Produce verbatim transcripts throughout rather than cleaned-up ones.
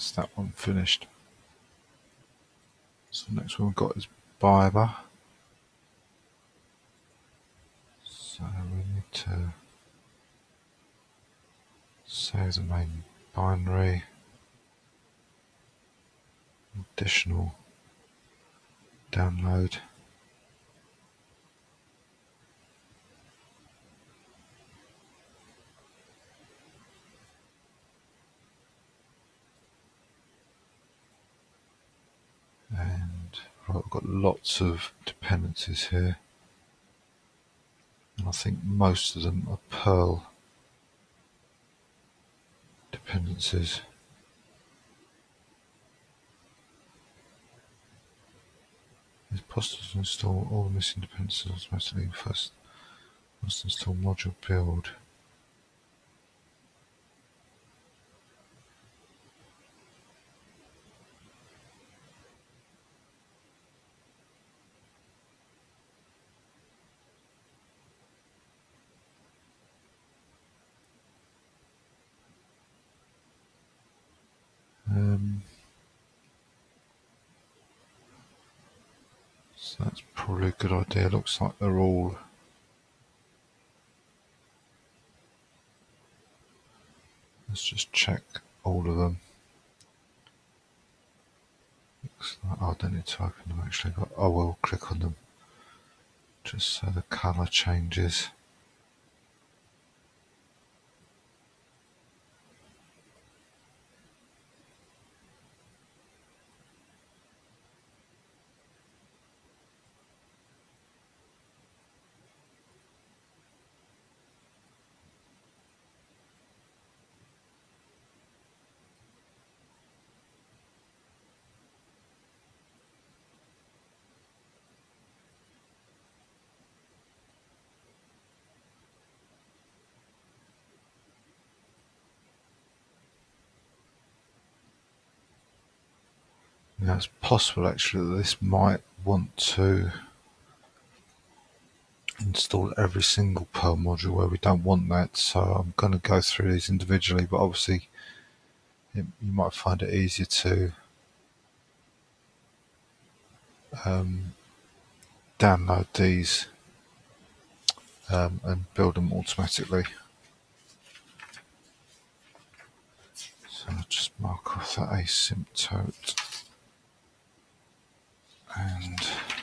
that's that one finished. So the next one we've got is Biber. So we need to save the main binary, additional download. And right, we've got lots of dependencies here. And I think most of them are Perl dependencies. It's possible to install all the missing dependencies automatically. First, must install module build. Um, so that's probably a good idea. Looks like they're all let's just check all of them. Looks like, oh, I don't need to open them actually, but I will click on them just so the colour changes. Now it's possible actually that this might want to install every single Perl module where we don't want that, so I'm going to go through these individually, but obviously it, you might find it easier to um, download these um, and build them automatically. So I'll just mark off that asymptote and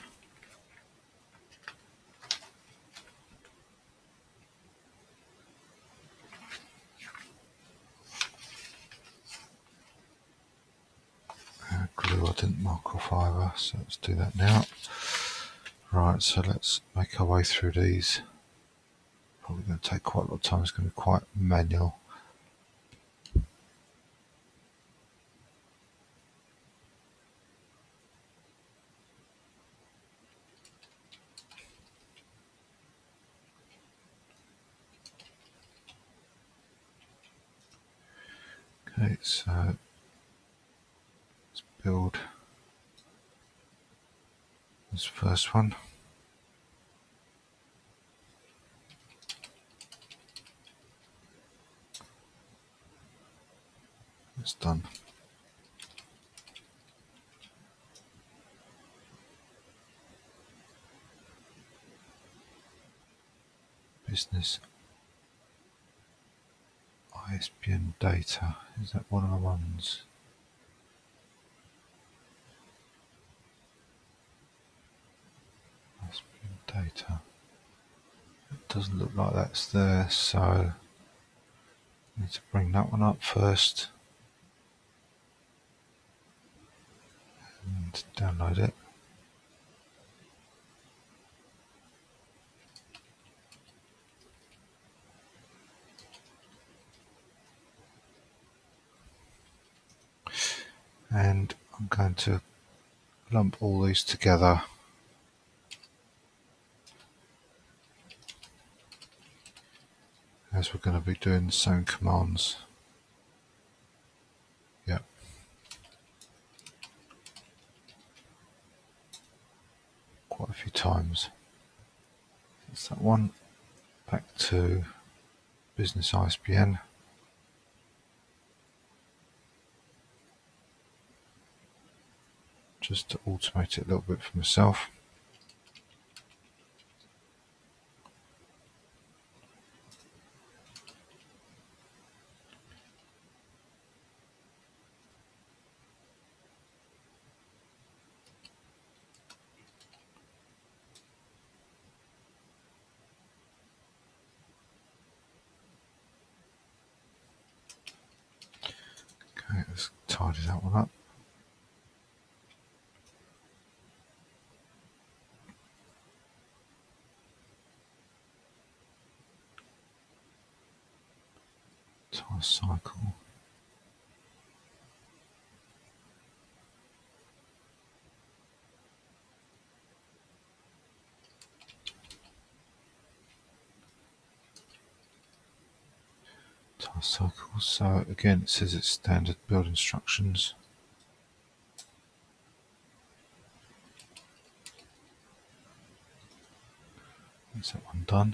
uh, glue I didn't mark off either, so let's do that now. Right, so let's make our way through these. Probably going to take quite a lot of time, it's going to be quite manual. Okay, so let's build this first one. It's done. Business I S B N data, is that one of the ones? I S B N data. It doesn't look like that's there, so I need to bring that one up first and download it. And I'm going to lump all these together as we're going to be doing the same commands. Yep. Quite a few times. That's that one. Back to business I S B N. just to automate it a little bit for myself. Okay, let's tidy that one up. Tire cycle. Tire cycles. So again, it says it's standard build instructions. That's that one done.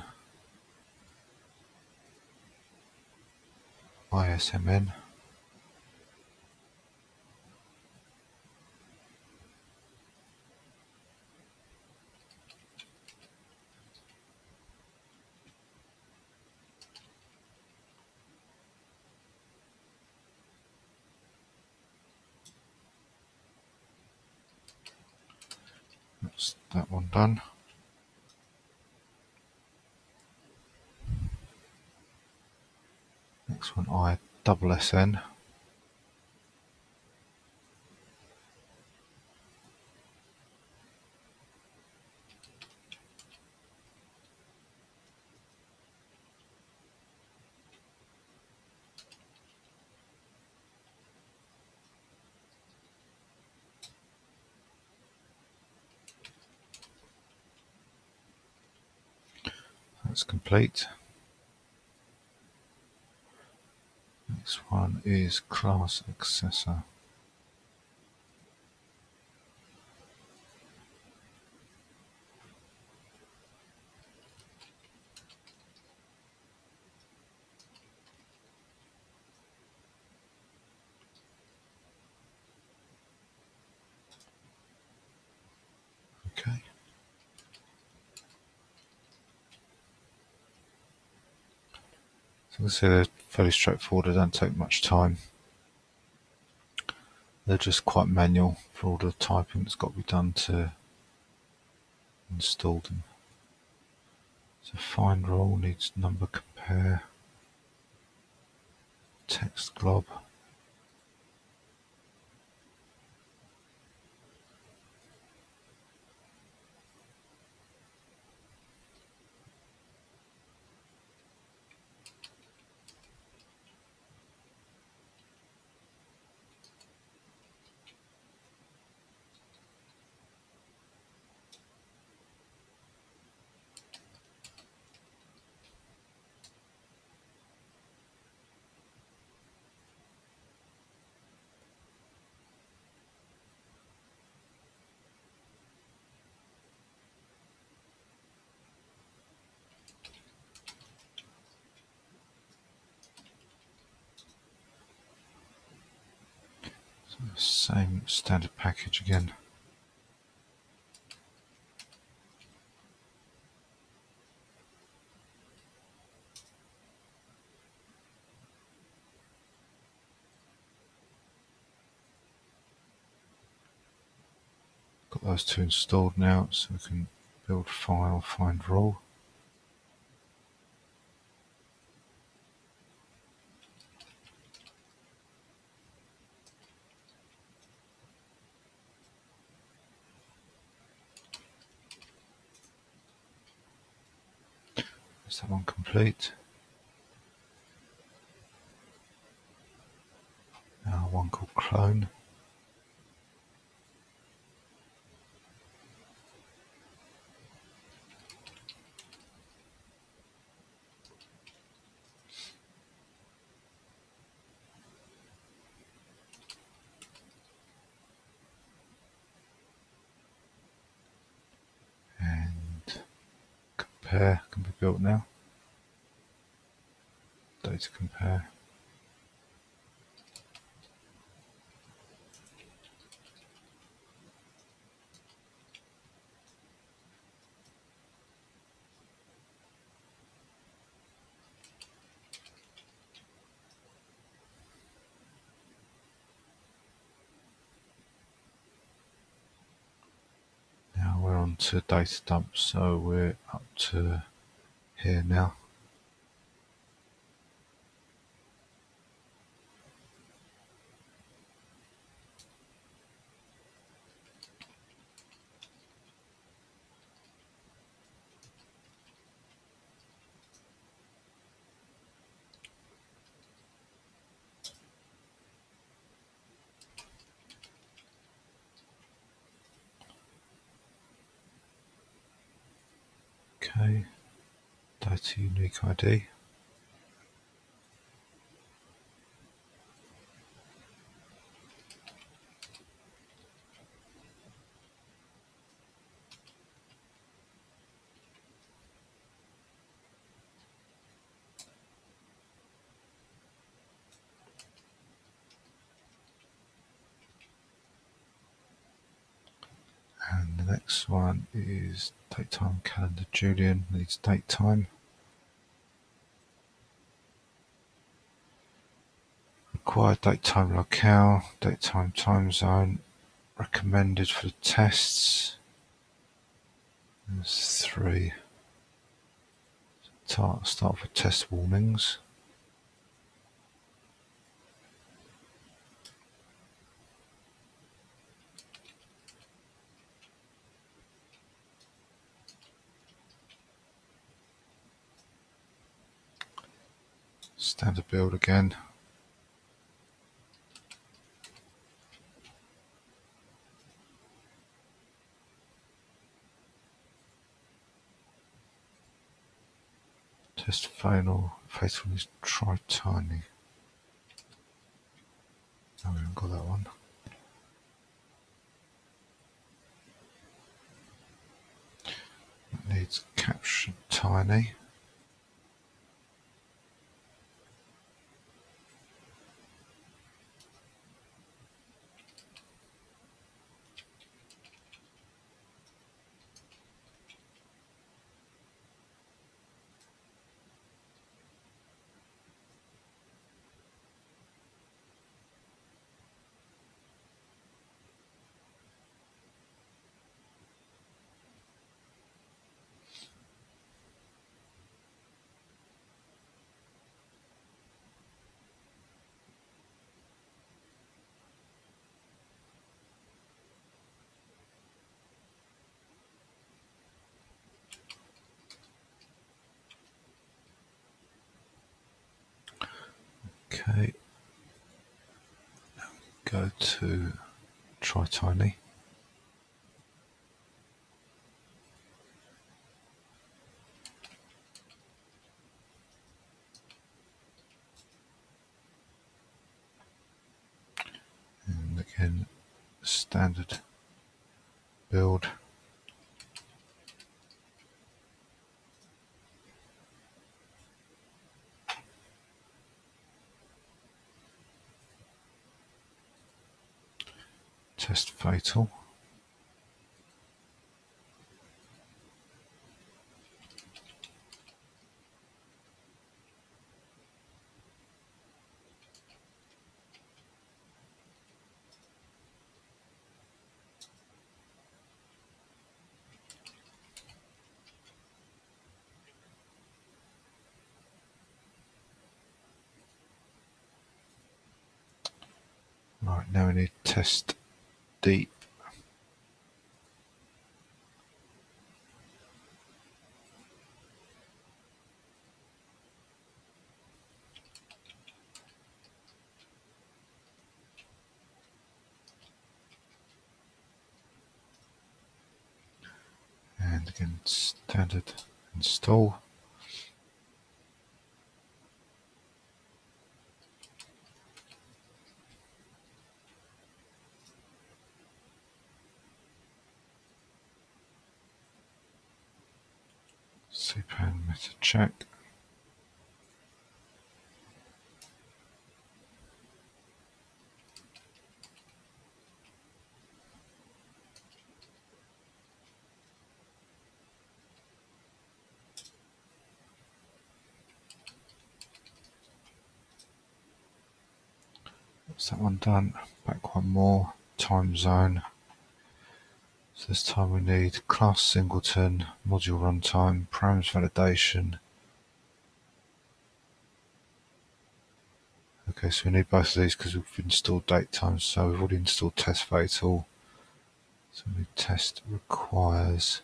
I S M N. That's that one done. Next one, I double S N. That's complete. Next one is class accessor. Okay. So you can see they're fairly straightforward, they don't take much time. They're just quite manual for all the typing that's got to be done to install them. So find role needs number compare, text glob. So same standard package again. Got those two installed now, so we can build file, find role. Is that one complete? Now one called clone. And compare can be built now. Data compare. onto data dump. So we're up to here now. Okay, data unique I D. And the next one is date time calendar. Julian needs date time. Required date time locale, date time time zone. Recommended for the tests. There's three. Start, start with test warnings. Standard build again. Test fatal. Fatal is try tiny. No, we haven't got that one. It needs caption tiny. Okay. Go to try tiny. And again, standard build. Test fatal. Right, now we need test deep. And again, standard install. C pan meta check. That's that one done. Back one more. Time zone. So this time we need class singleton, module runtime, params validation. Okay, so we need both of these because we've installed date times, so we've already installed test fatal. So we need test requires.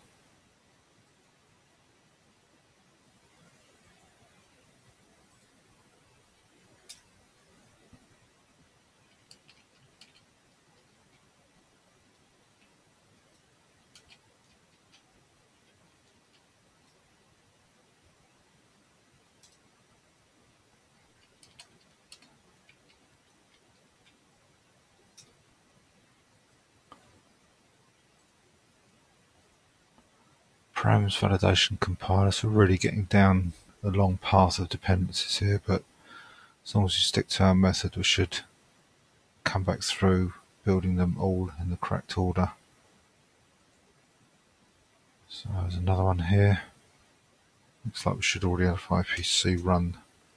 Params validation compiler, so we're really getting down a long path of dependencies here, but as long as you stick to our method, we should come back through building them all in the correct order. So there's another one here. Looks like we should already have I P C run.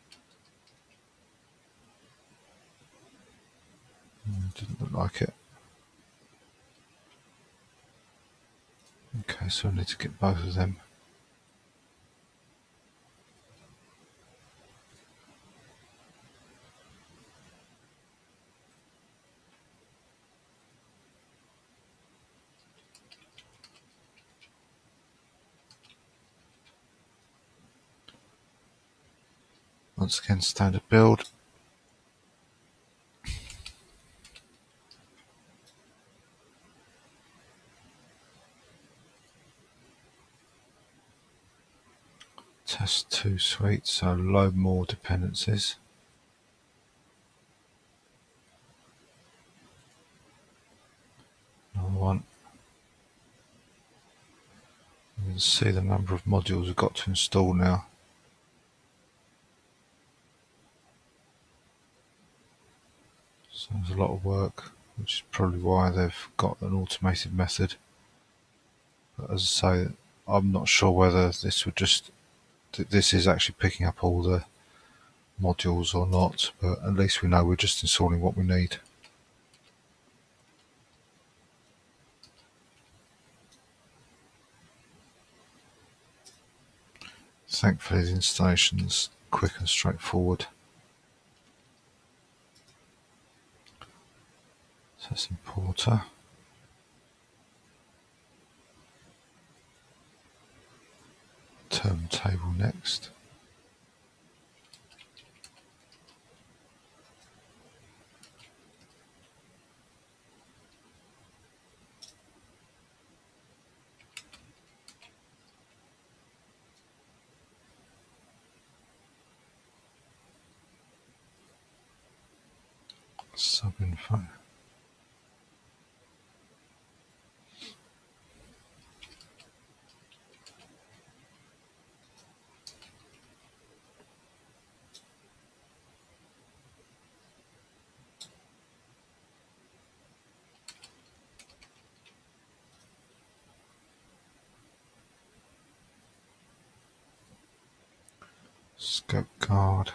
Didn't look like it. Okay, so I need to get both of them. Once again, standard build. Test two suite, so load more dependencies. Another one. You can see the number of modules we've got to install now. So there's a lot of work, which is probably why they've got an automated method. But as I say, I'm not sure whether this would just, this is actually picking up all the modules or not, but at least we know we're just installing what we need. Thankfully the installation's quick and straightforward. So that's importer. Term table next. Subinfo. Scope guard.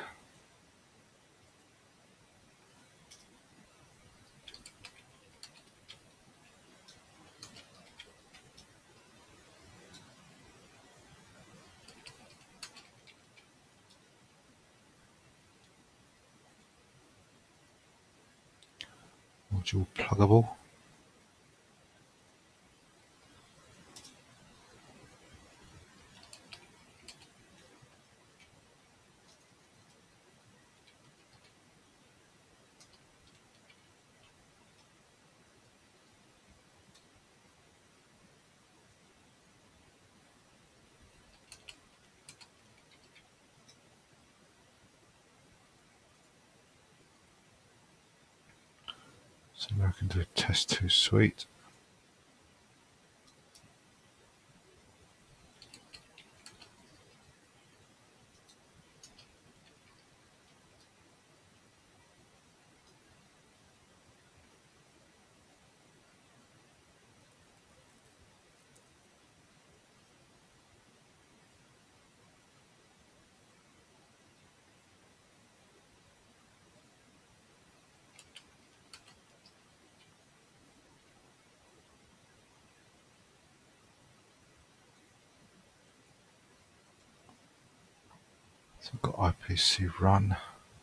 Module pluggable. So now I can do a test two suite. So I've got I P C run.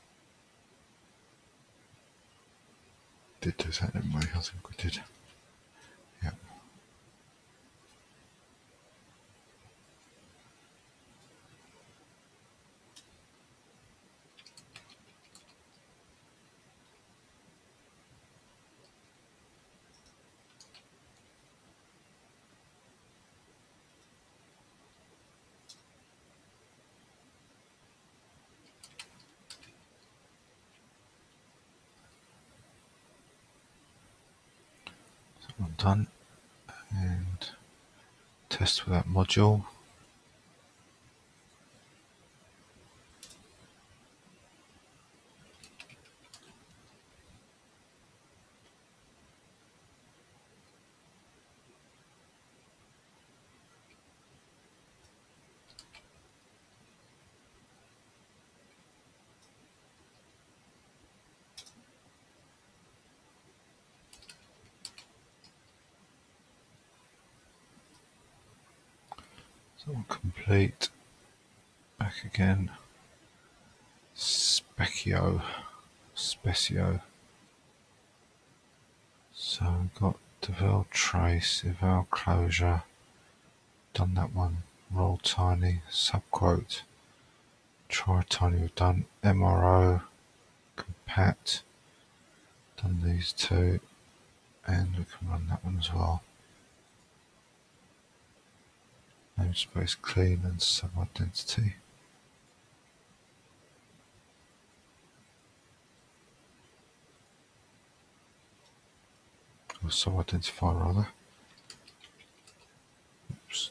Did do that, didn't we? I think we did. Yeah. So I'm done. And test with that module. So we'll complete. Back again. Specchio. Specio. So we've got devel trace, eval closure. Done that one. Roll tiny. Subquote. Try tiny. We've done M R O. Compat. Done these two. And we can run that one as well. Namespace clean and sub-identity. Or sub-identify rather. Oops.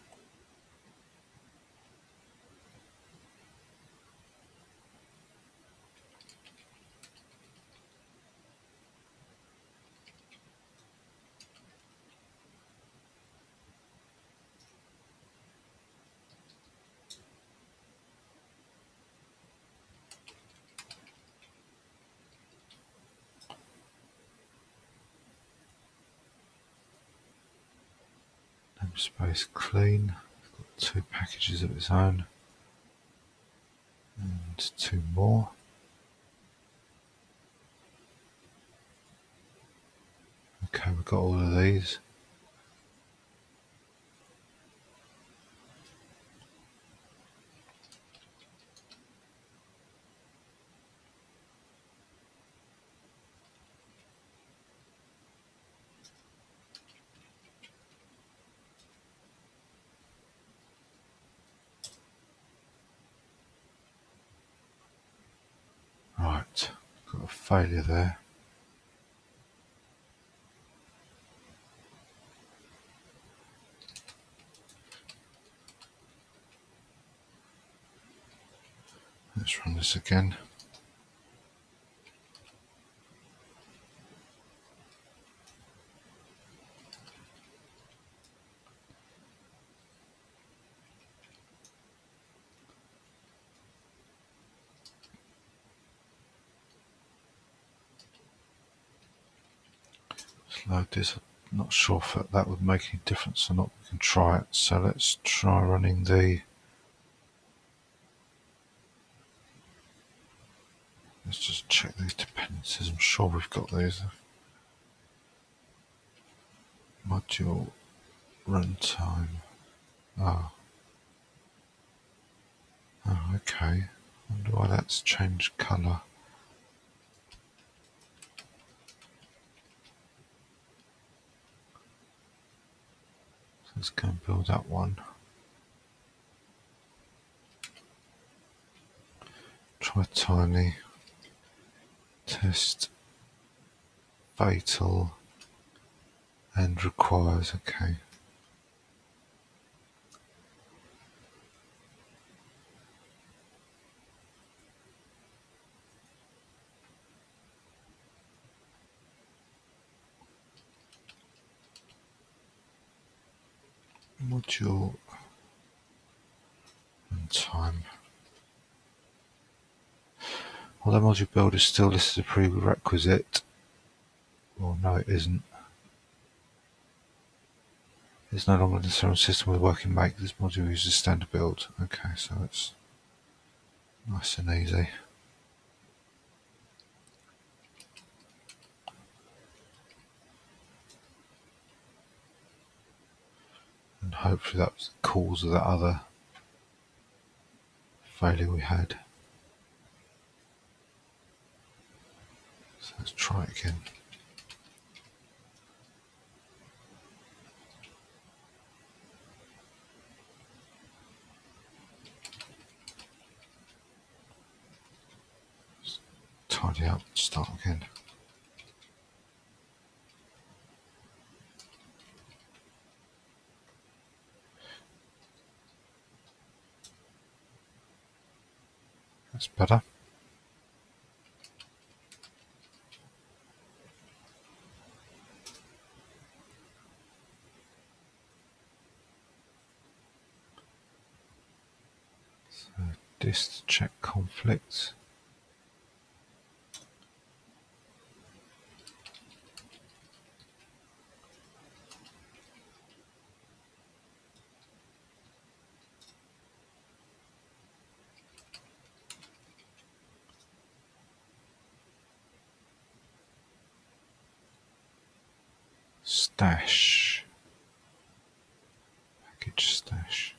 Namespace clean. Got two packages of its own. And two more. Okay, we've got all of these. Right, got a failure there. Let's run this again. Let's load this. I'm not sure if that would make any difference or not. We can try it. So let's try running the. Let's just check these dependencies. I'm sure we've got these. Module runtime. Oh. Oh, okay. I wonder why that's changed colour. So let's go and build that one. Try tiny. Test. Fatal. And requires, okay. Module and time. Well, the module build is still listed as a prerequisite. Well, no, it isn't. It's no longer necessary on system with working make. This module uses standard build. Okay, so it's Nice and easy. And hopefully that was the cause of that other failure we had. So let's try it again. Let's tidy up, start again. That's better. So this to check conflicts. Stash. Package stash.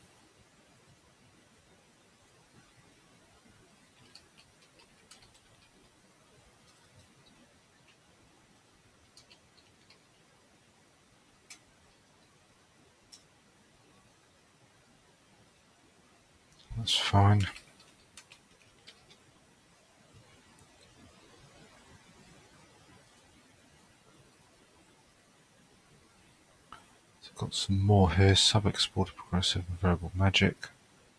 That's fine. So I've got some more here. Sub-exporter progressive and variable magic.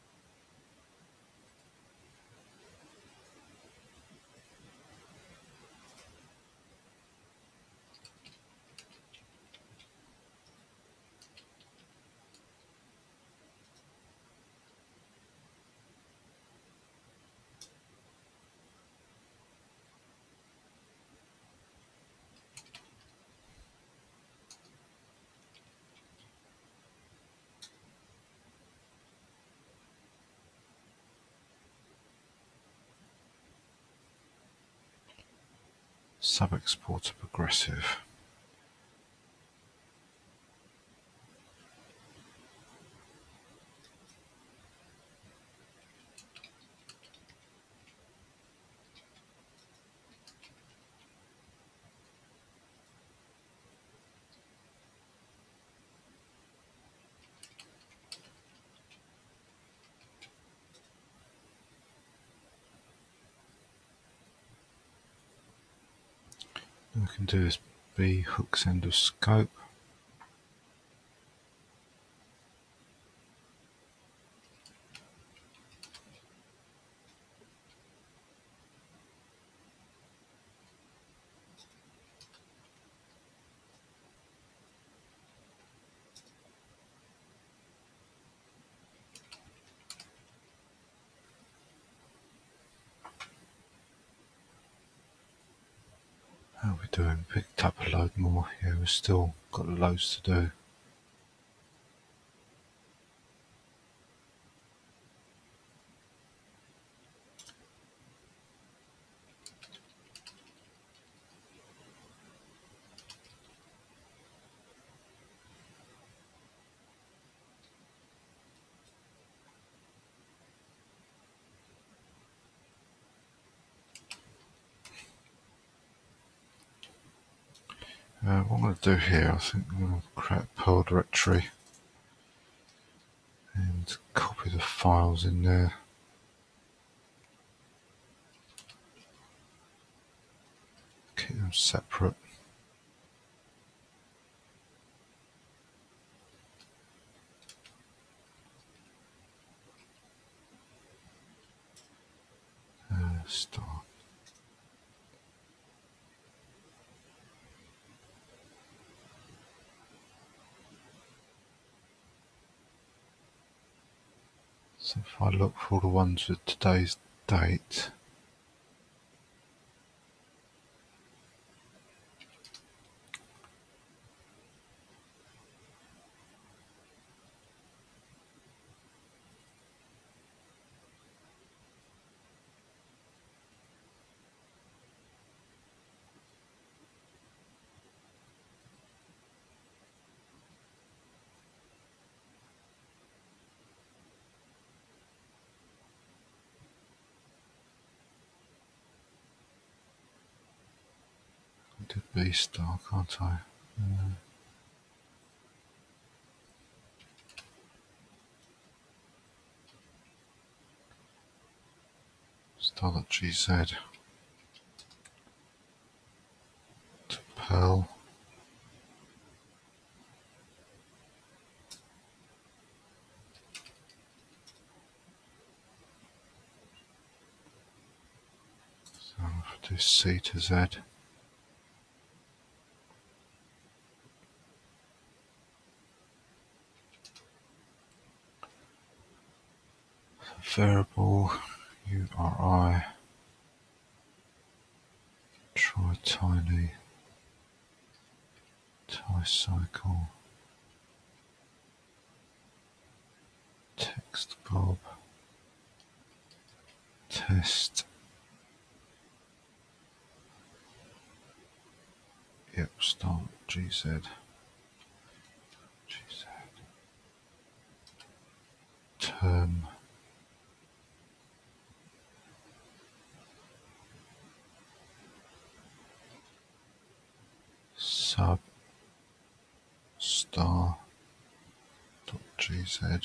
Sub-exporter progressive. We can do this B hooks end of scope. How are we doing? Picked up a load more. Yeah, we've still got loads to do. Uh, what I'm going to do here, I think I'm going to create a Perl directory and copy the files in there. Keep them separate. Uh, start. So if I look for all the ones with today's date, do B star, can't I? Uh, star.gz to Perl. So if I do C to Z. Variable U R I, try tiny, tie cycle, text bob, test, yep, start G Z, G Z, term, sub, star, dot gz,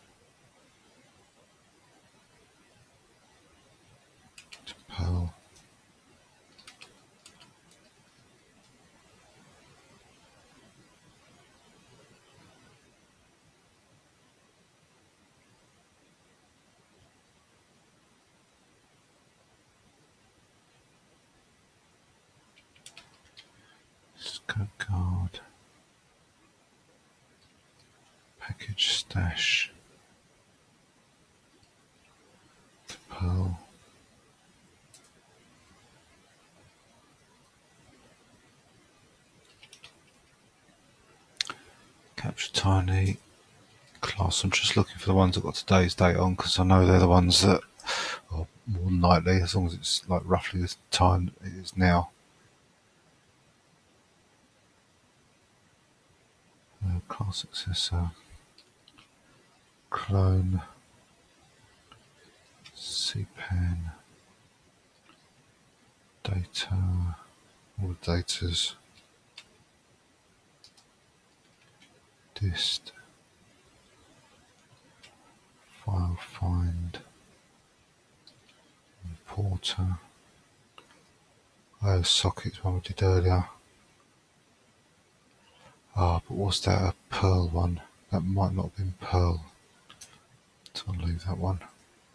to Perl, scope guard, package stash, to Perl, capture tiny, class. I'm just looking for the ones that got today's date on because I know they're the ones that are more than likely, as long as it's like roughly the time it is now. Uh, class accessor, clone, cpan, data, all the datas, dist, file find, importer, oh, sockets one we did earlier. Ah, but was that a Perl one? That might not have been Perl. So I'll leave that one.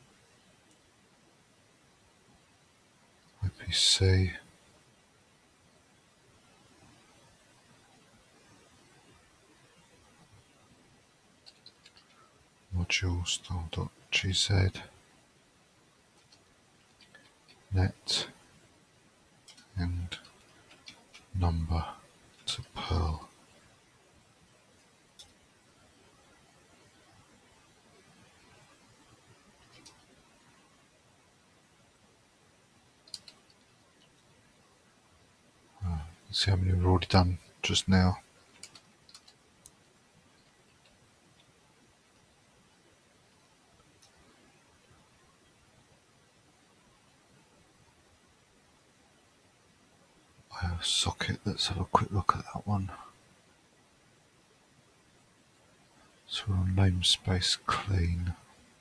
I P C. Module style.gz. Net. And number to Perl. Let's see how many we've already done just now. I have a socket, let's have a quick look at that one. So we're on namespace clean.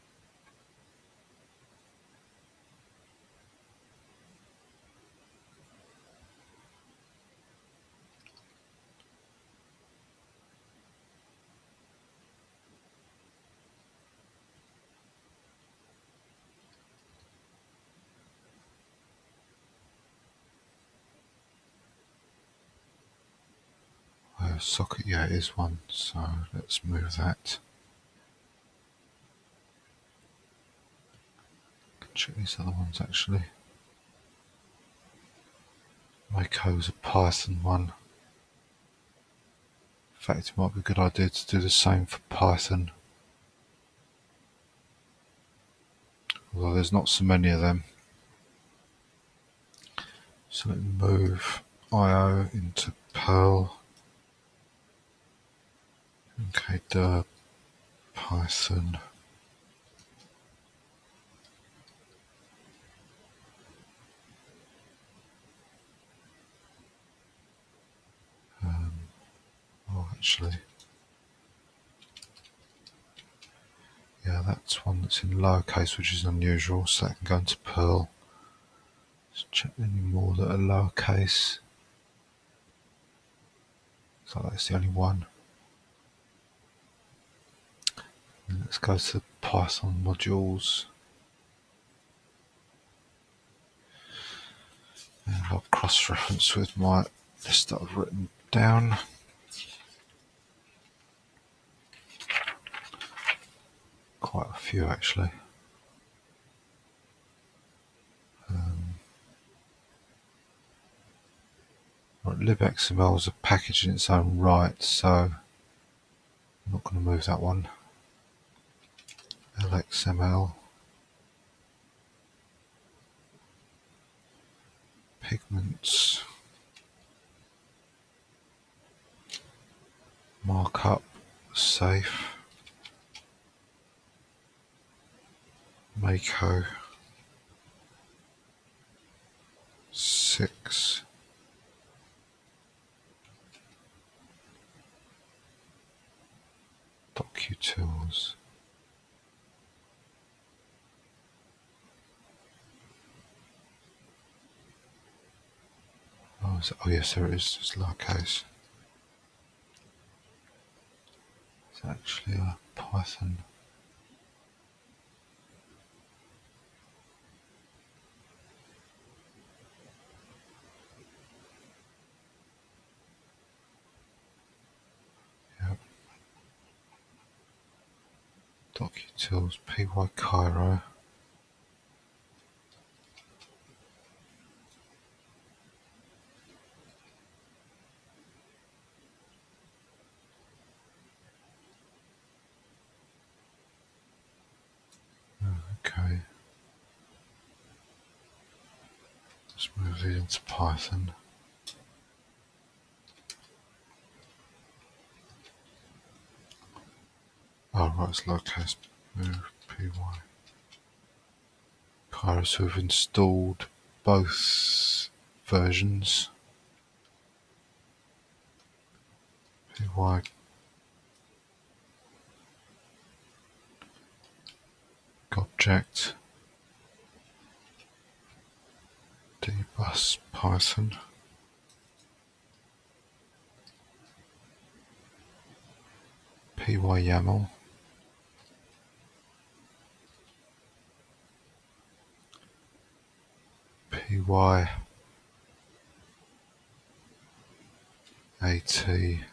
I have a socket, yeah it is one, so let's move that. Check these other ones actually. Mako is a Python one. In fact, it might be a good idea to do the same for Python. Although there's not so many of them. So let me move I O into Perl. Okay, der Python. actually. Yeah, that's one that's in lowercase, which is unusual, so that can go into Perl. Let's check any more that are lowercase. So that's the only one. And let's go to Python modules. And I'll cross-reference with my list that I've written down. Quite a few actually. Um, right, libxml is a package in its own right, so I'm not going to move that one. Lxml, pigments, markup, safe, Mako, six, docutils, oh, is it, oh yes, there it is, it's lowercase. It's actually a Python. Yep. Docutils, py Cairo. Okay. Let's move these into Python. Oh right, it's lowercase. Move py. Cairo, so we've installed both versions. Py object dbus Python. Py YAML. Py at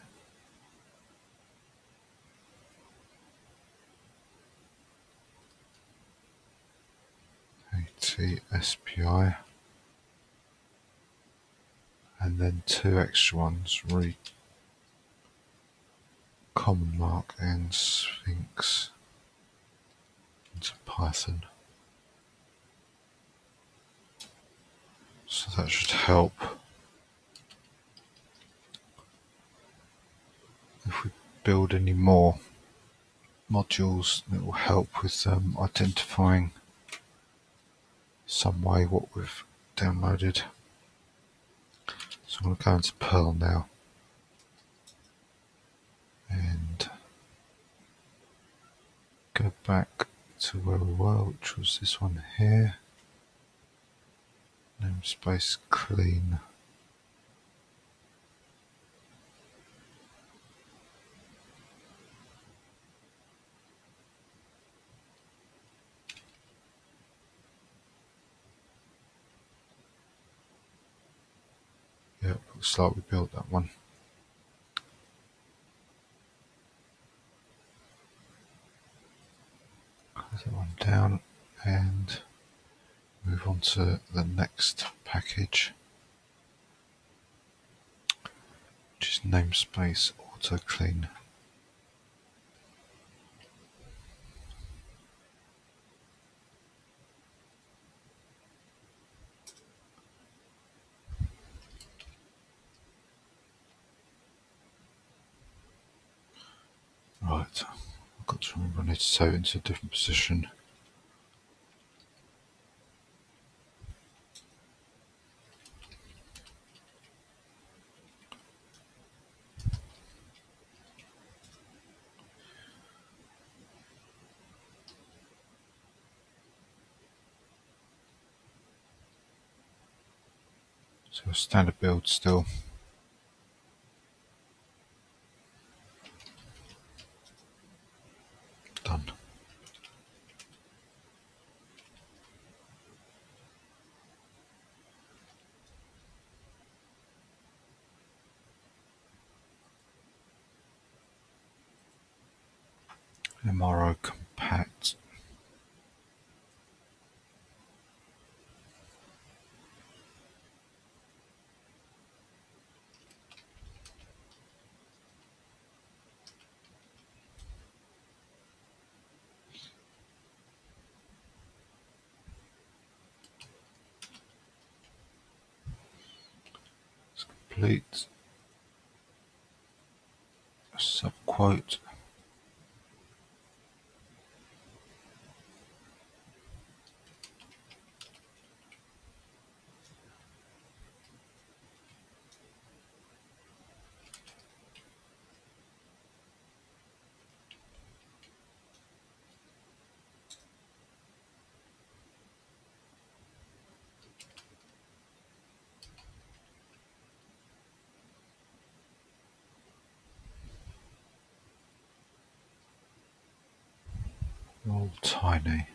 at spi, and then two extra ones, read common mark and sphinx into Python. So that should help. If we build any more modules, it will help with um, identifying some way what we've downloaded. So I'm going to go into Perl now and go back to where we were, which was this one here. Namespace clean. Yep, looks like we built that one. Close that one down and move on to the next package, which is namespace auto clean. Right, I've got to remember I need to save it into a different position. So a standard build still. Done. M R O compact. It's complete. Subquote. All tiny.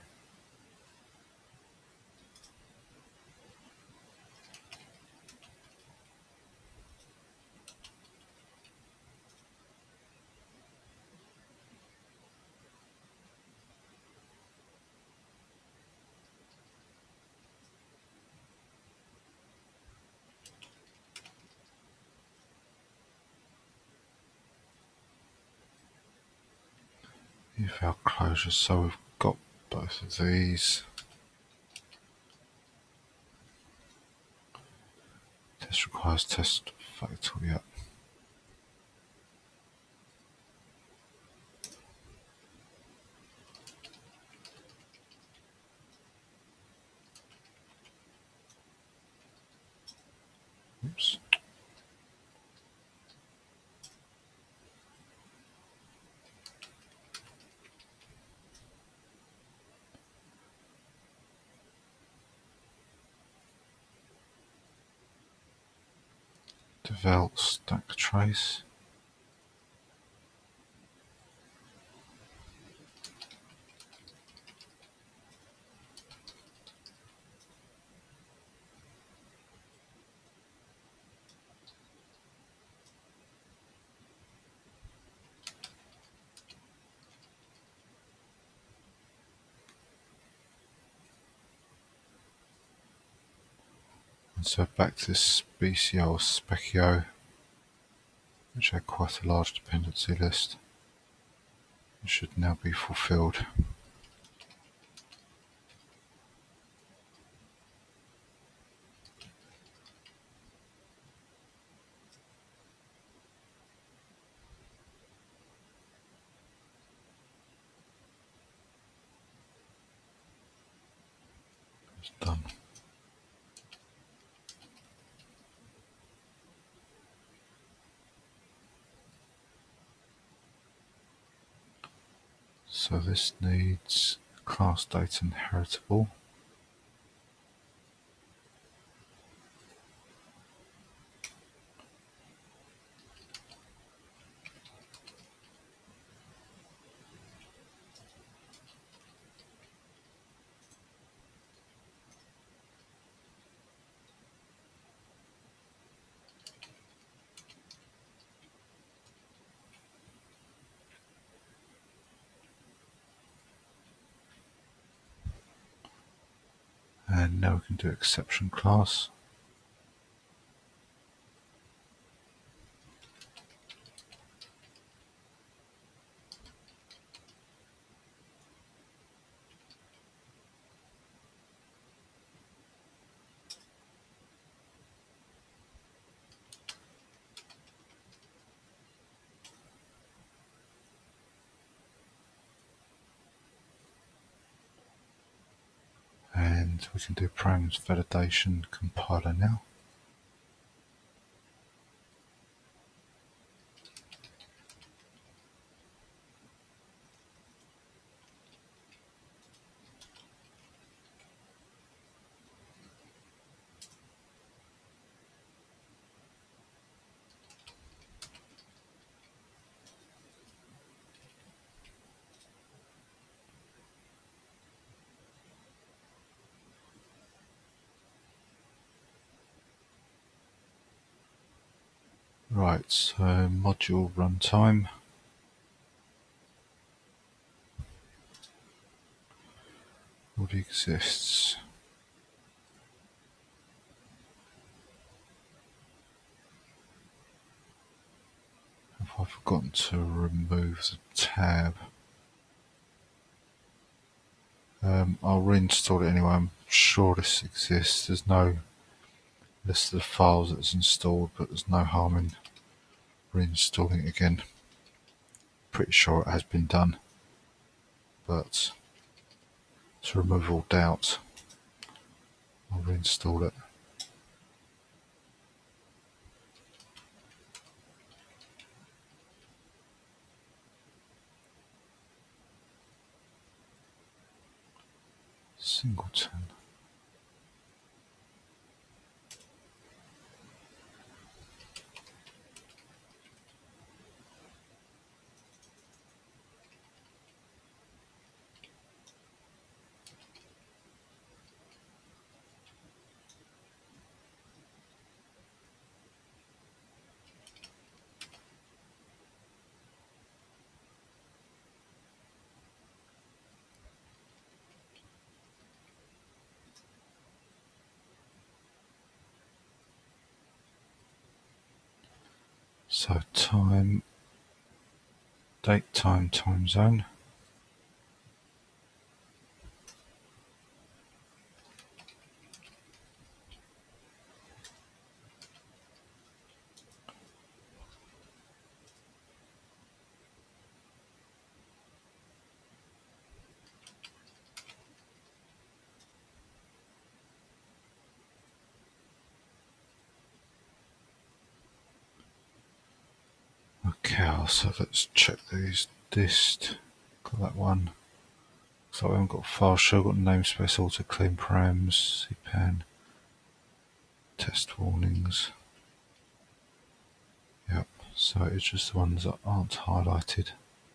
Eval closure, so we've got both of these. Test requires test fatal, yep. Oops. Develop stack trace. And so back to this B C L Specchio, which had quite a large dependency list. It should now be fulfilled. It's done. So this needs class data inheritable. And now we can do exception class. And we can do params validation compiler now. Right, so module runtime. What exists? Have I forgotten to remove the tab? Um, I'll reinstall it anyway. I'm sure this exists. There's no list of the files that's installed, but there's no harm in reinstalling it again. Pretty sure it has been done, but to remove all doubt, I'll reinstall it. Singleton. So time, date, time, time zone. Okay, so let's check these dist. Got that one. So we haven't got file share, got namespace, auto clean params, cpan, test warnings. Yep, so it's just the ones that aren't highlighted.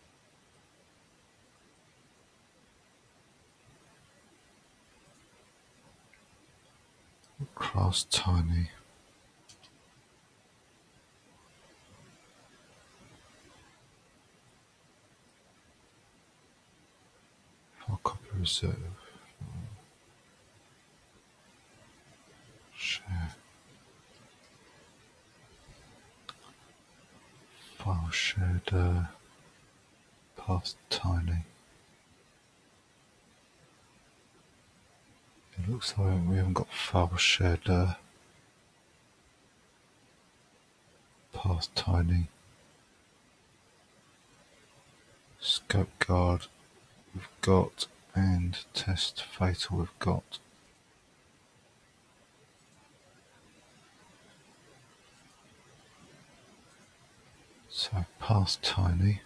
Class tiny. File copy reserve. Share. File shared uh, past tiny. It looks like we haven't got file shared uh, past tiny. Scope guard we've got, and test fatal we've got. So past tiny.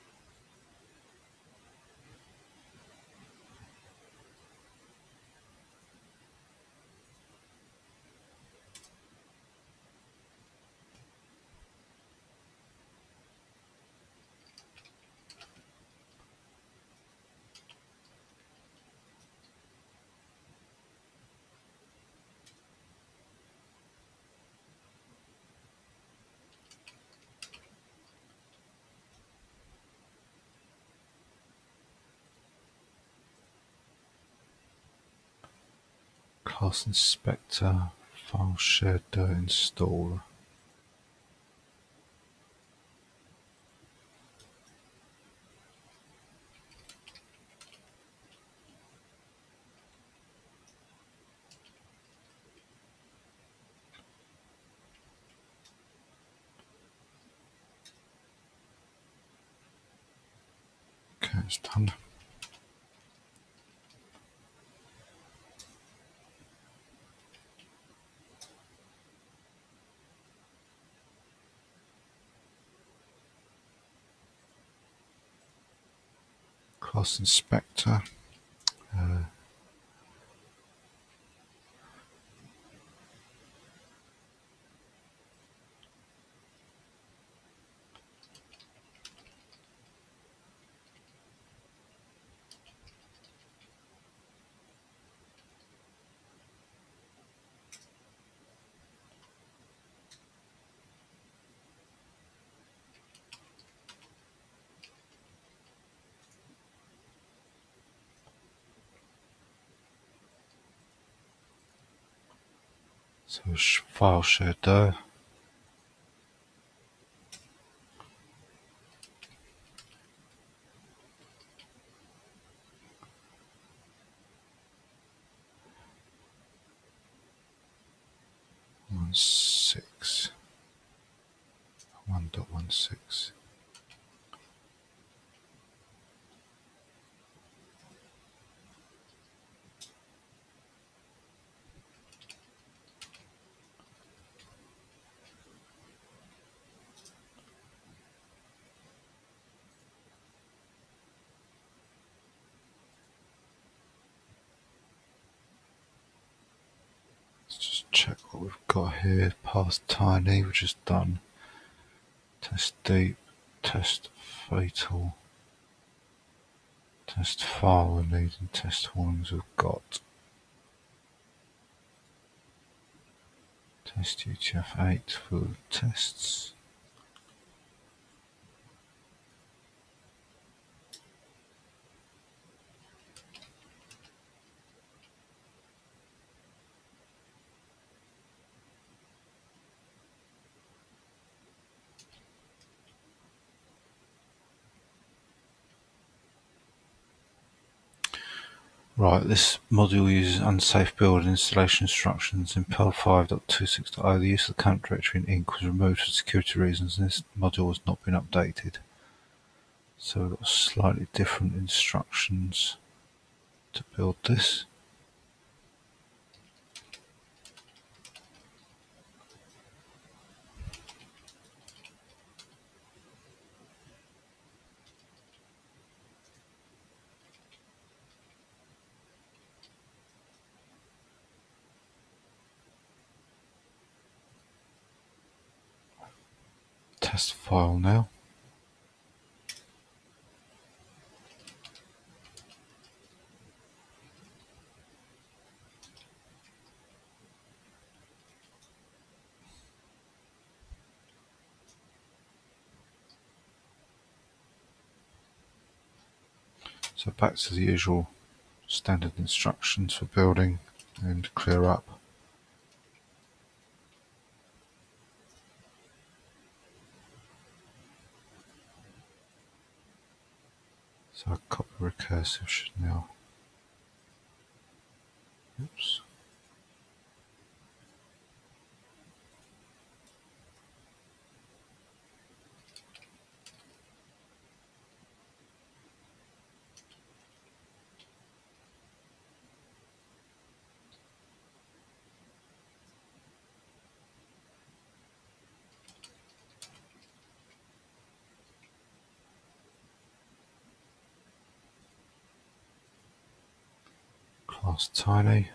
Class inspector, file shared uh, install. Okay, it's done. Class inspector. Uh, So sh file shared there. one six one dot one six. Let's just check what we've got here. Path tiny, which is done. Test deep, test fatal, test file we need, and test warnings we've got. Test U T F eight for tests. Right, this module uses unsafe build and installation instructions in Perl five point two six point zero. The use of the current directory in Inc was removed for security reasons, and this module has not been updated. So we've got slightly different instructions to build this. Test file now. So back to the usual standard instructions for building and clear up. So a copy recursive should now, oops, class tiny.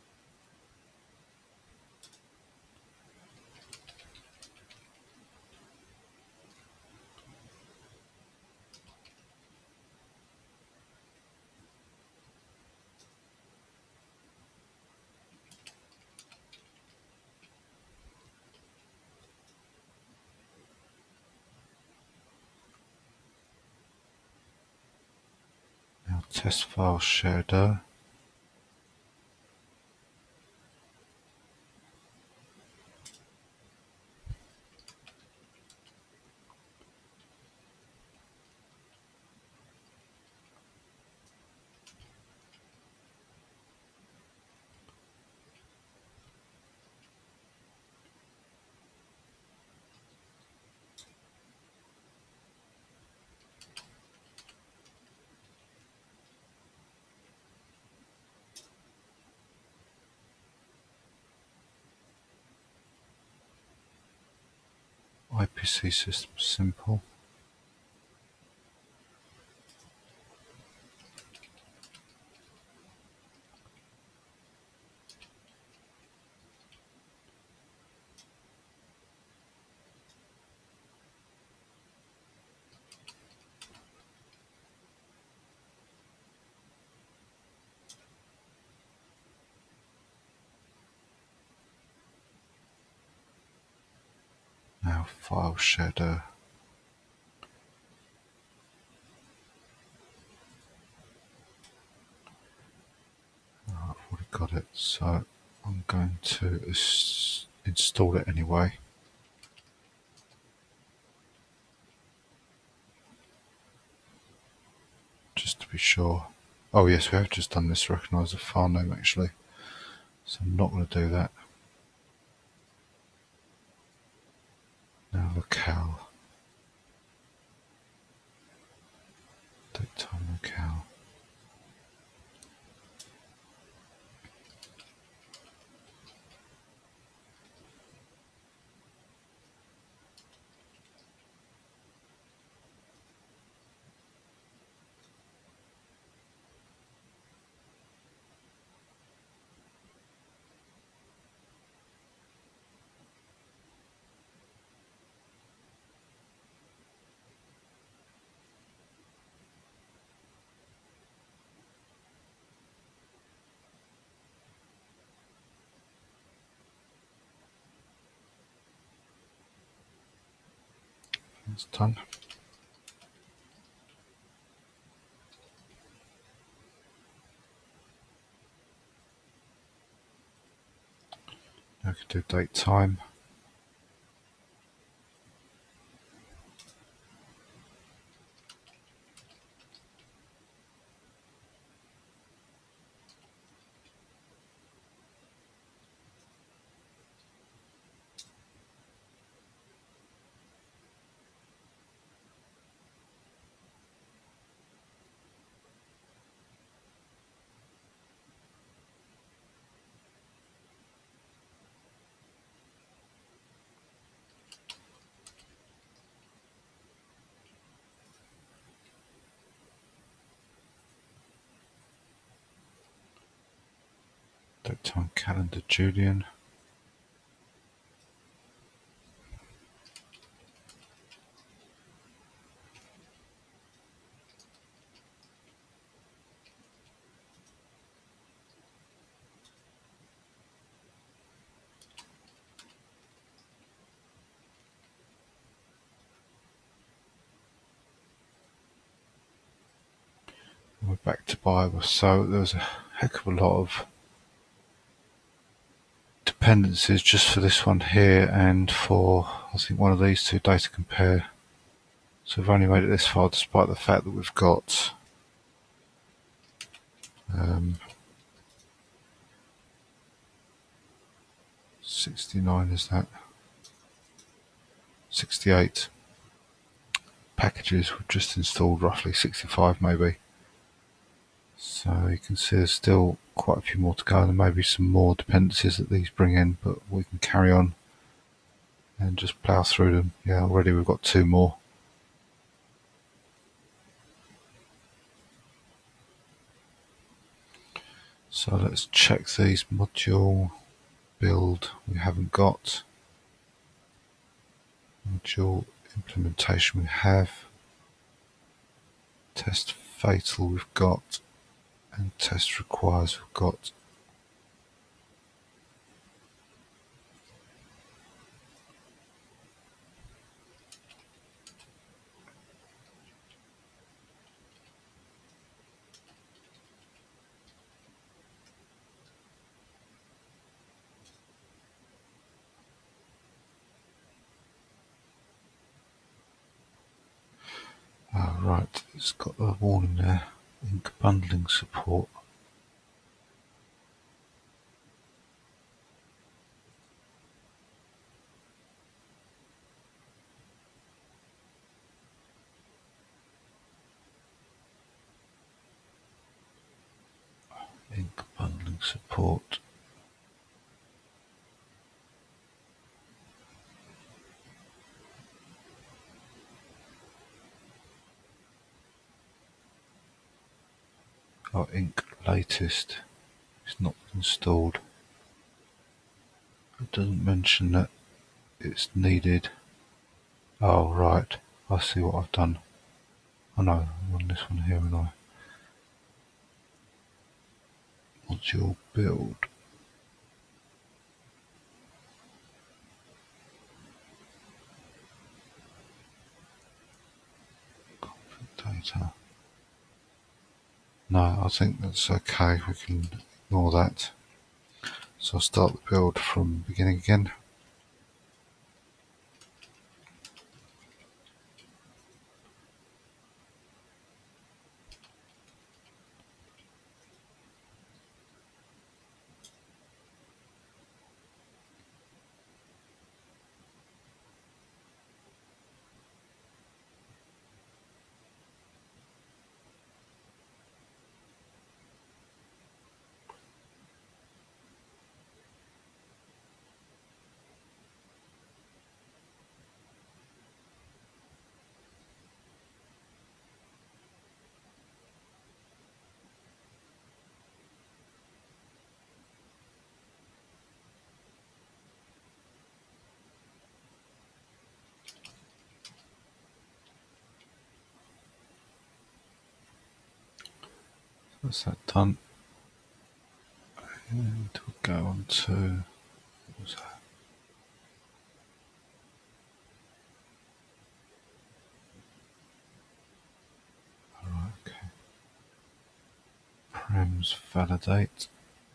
Now test file shader. I P C system simple. Now file shader. Oh, I've already got it. So I'm going to ins- install it anyway. Just to be sure. Oh yes, we have just done this, recognise the file name actually. So I'm not going to do that. Now locale. Date time locale. It's done. Now I can do date time. Date time calendar Julian. We're back to Biber. So there's a heck of a lot of dependencies just for this one here and for I think one of these two, data compare. So we've only made it this far despite the fact that we've got um, sixty-nine, is that? sixty-eight packages. We've just installed roughly sixty-five maybe. So you can see there's still quite a few more to go, and there may be some more dependencies that these bring in, but we can carry on and just plough through them. Yeah, already we've got two more. So let's check these. Module build we haven't got. Module implementation we have. Test fatal we've got. And test requires we've got. Oh, right, it's got the warning there. Ink bundling support. Ink bundling support. Oh, ink latest. It's not installed. It doesn't mention that it's needed. Oh, right. I see what I've done. Oh no, I'm on this one here, and I. Module build. Data. No, I think that's okay. We can ignore that. So I'll start the build from the beginning again. That's that done. And we'll go on to, what was that? Alright, okay. Params validate.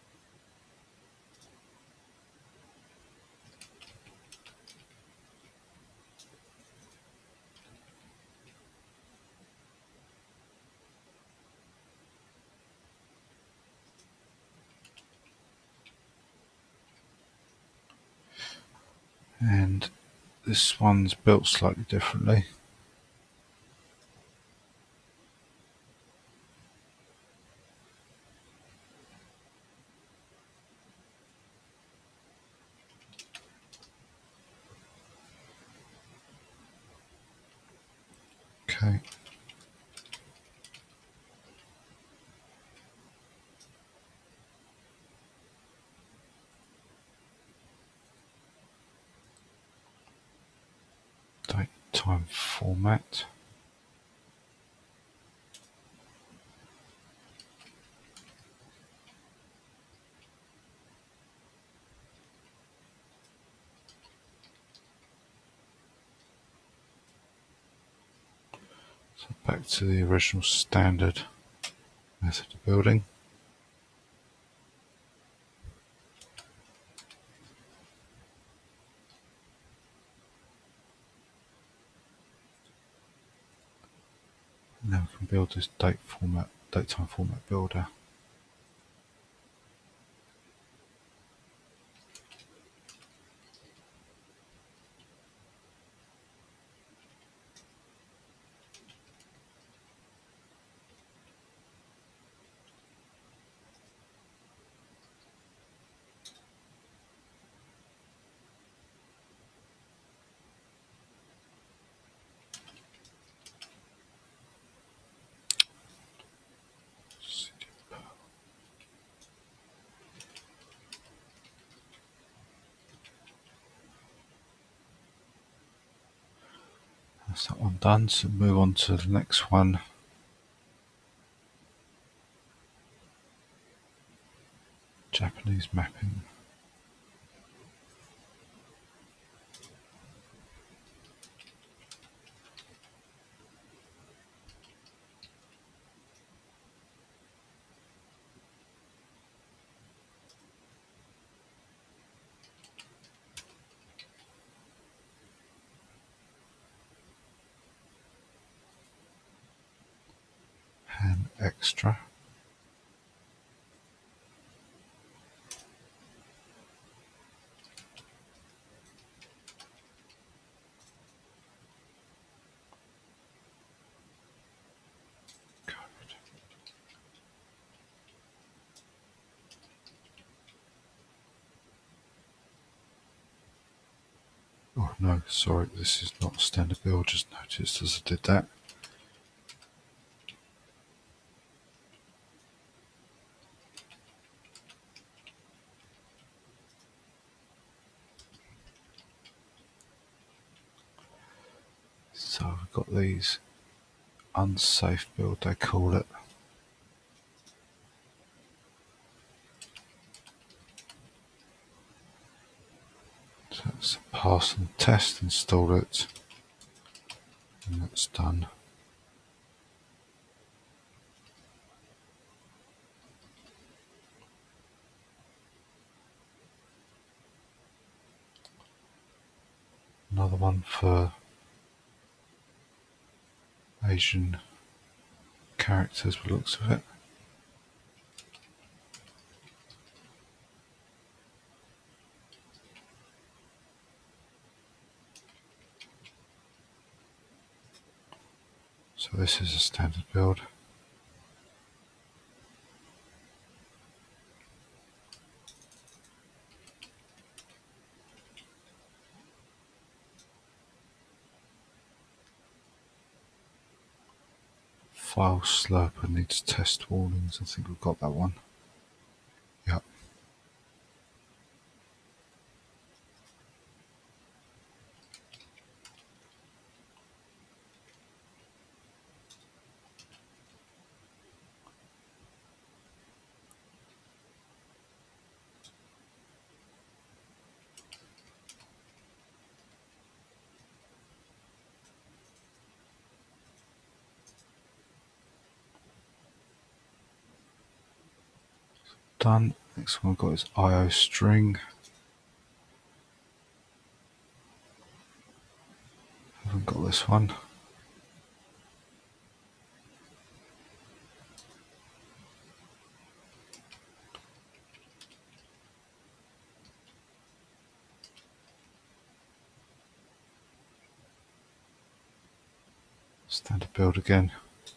And this one's built slightly differently. Okay. Date time format. So back to the original standard method of building. And now we can build this date format, date time format builder. That's that one done, so move on to the next one. Japanese mapping. And extra. Code. Oh no, sorry, this is not a standard build, just noticed as I did that. So we've got these unsafe build, they call it. So it's a pass and test, install it, and that's done. another one for Asian characters by the looks of it. So this is a standard build. File slurper needs test warnings. I think we've got that one. Yep. Done. Next one I've got is I O string. Haven't got this one. Standard build again.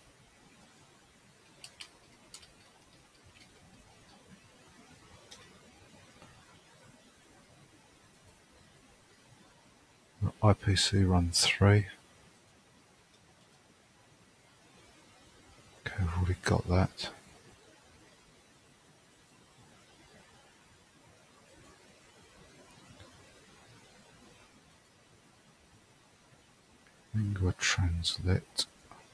I P C run three. Okay, we've already got that. Lingua translit.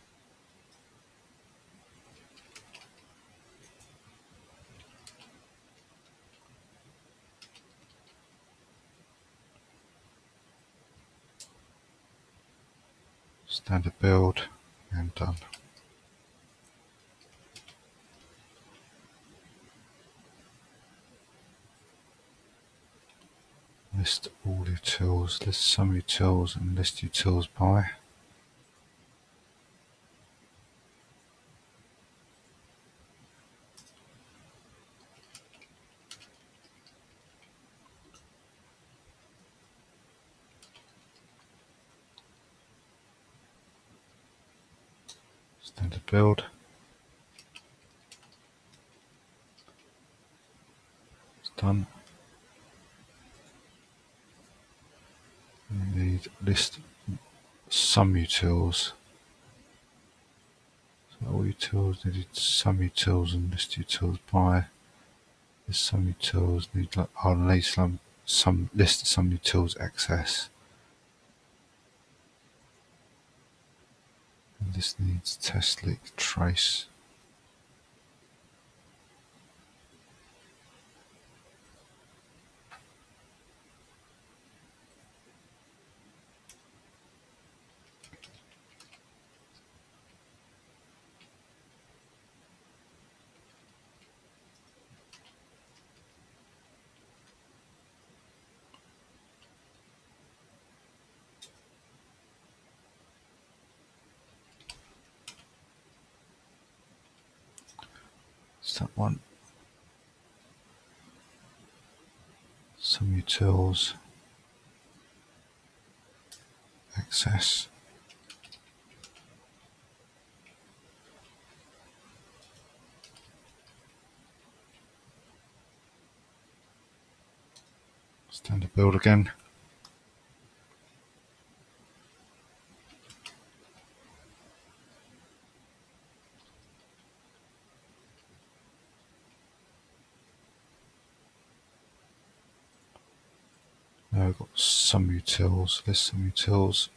Standard build and done. List all utils, list some utils and list utils by. Standard build. It's done. We need list some utils. So all utils needed some utils and list utils by. There's some utils need like I'll need some some list some utils access. And this needs test leak trace. It's that one. Some utils access. Standard build again. Now we've got some utils, list some utils.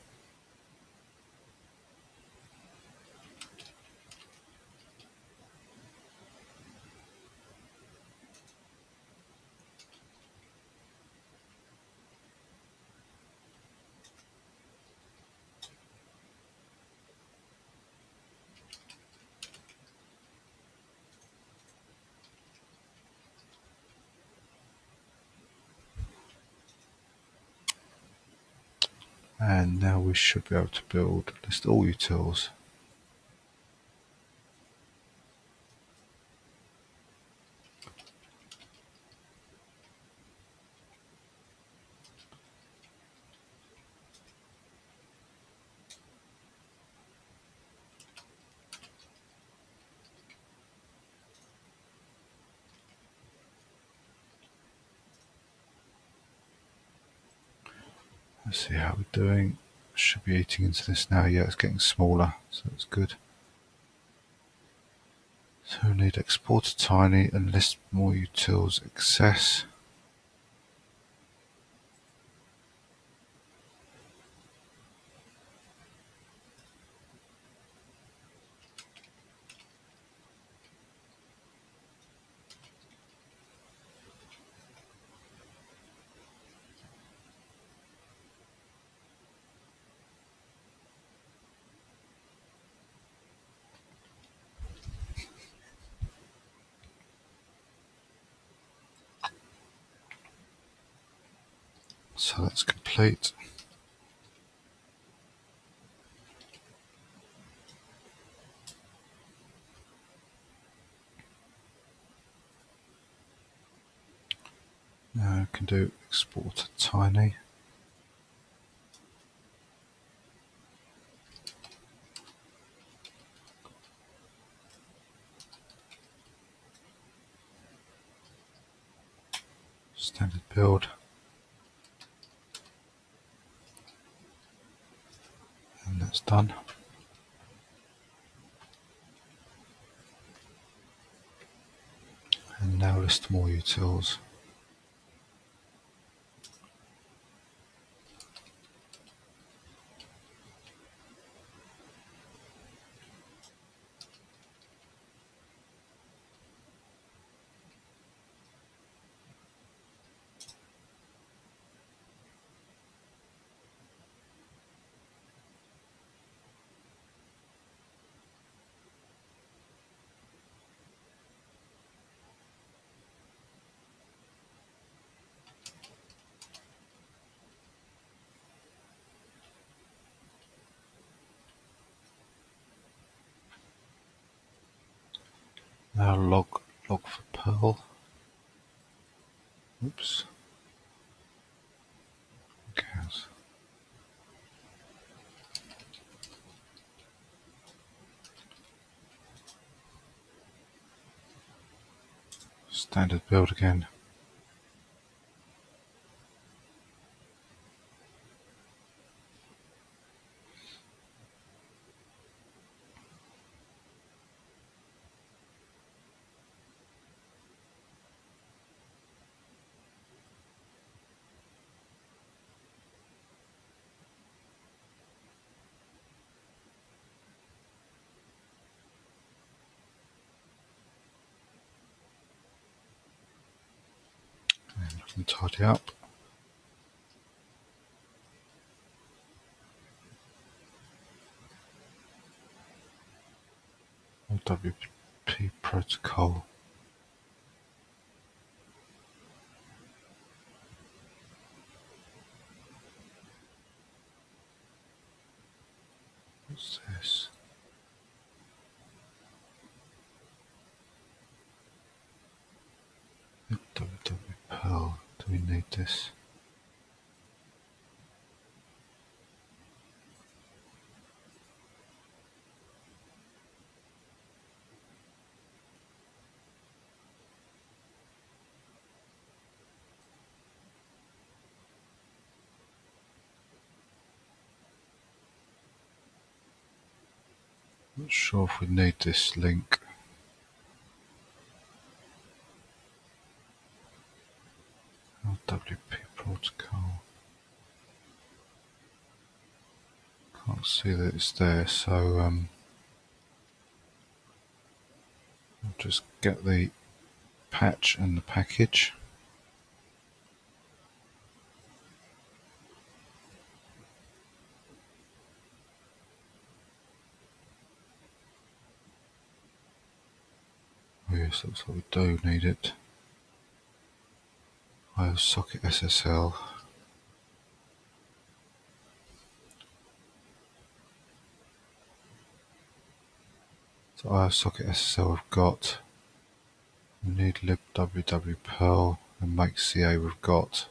And now we should be able to build list all utils. Let's see how we're doing. Should be eating into this now. Yeah, it's getting smaller, so it's good. So we need export to tiny and list more utils access. So that's complete. Now I can do export to tiny. Standard build. And that's done. And now list more utils. Now log log for Perl. Oops. Okay. Standard build again. And I can tidy up. W P protocol. What's this? W W Perl. Do we need this? Not sure if we need this link. W P protocol. Can't see that it's there, so um, I'll just get the patch and the package. Oh yes, looks like we do need it. I have socket S S L. So I O socket S S L we've got. We need libwww Perl and make C A we've got.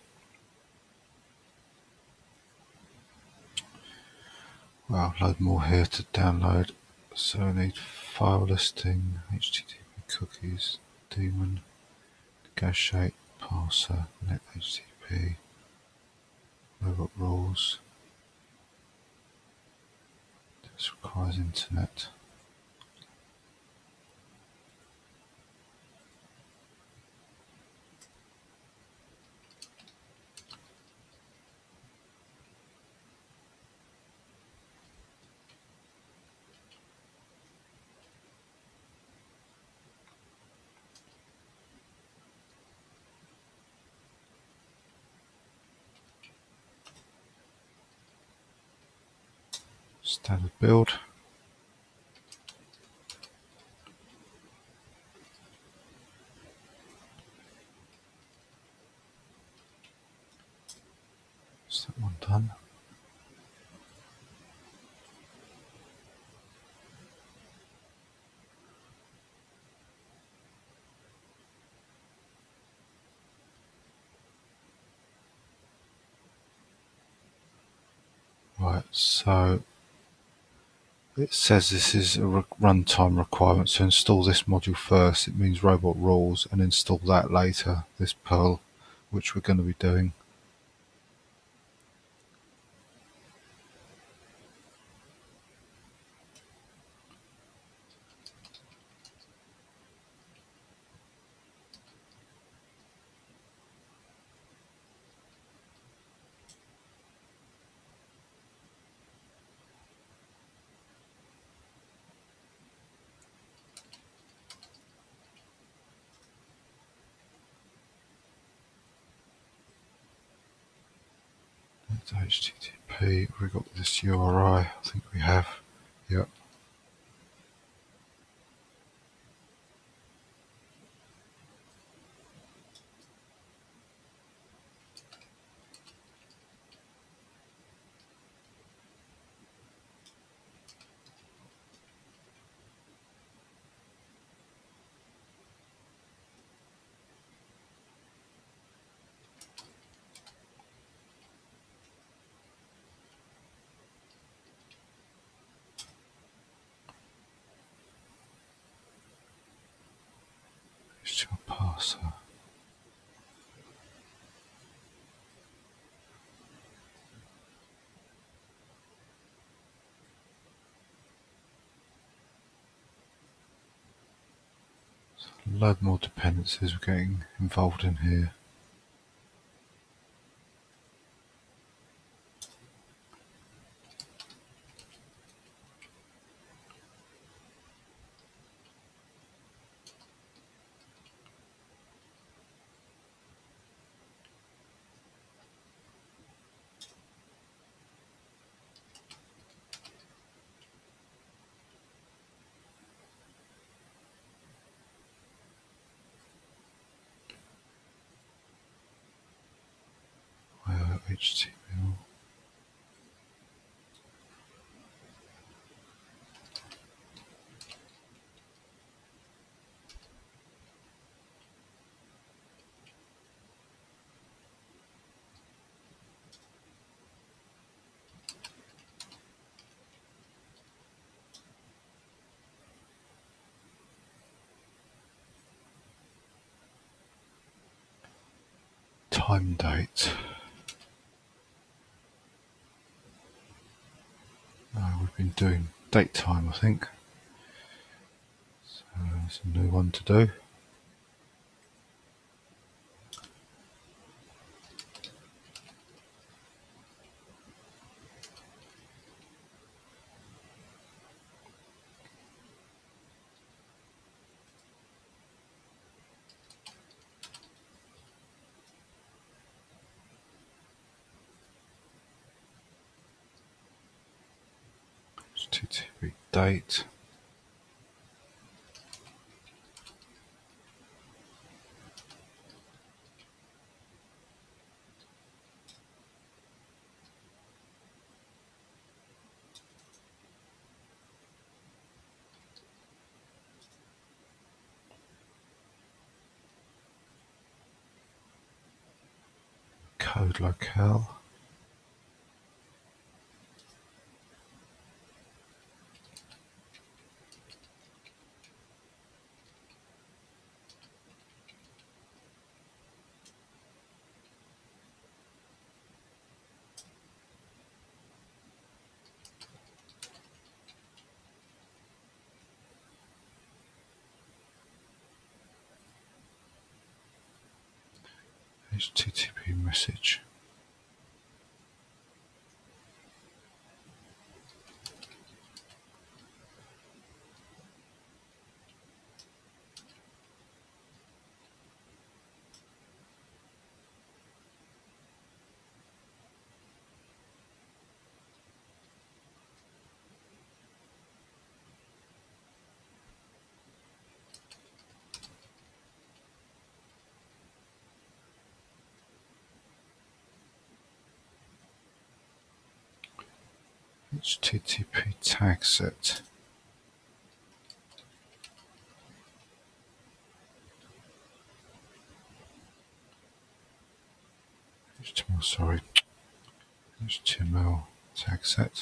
Well, load more here to download. So I need file listing, H T T P cookies, daemon, negotiate, parser, net H T T P, robot rules. This requires internet. Standard build. Is that one done? Right, so it says this is a runtime requirement, so install this module first. It means robot rules, and install that later, this Perl, which we're going to be doing. H T T P, we've got this U R I, I think we have. Yep. It's your parser. So a load more dependencies we're getting involved in here. H T M L. Time date. No, we've been doing date time, I think. So there's a new one to do. H T T P date. div locale. H T T P message. H T T P tag set. H T M L, sorry. H T M L tag set.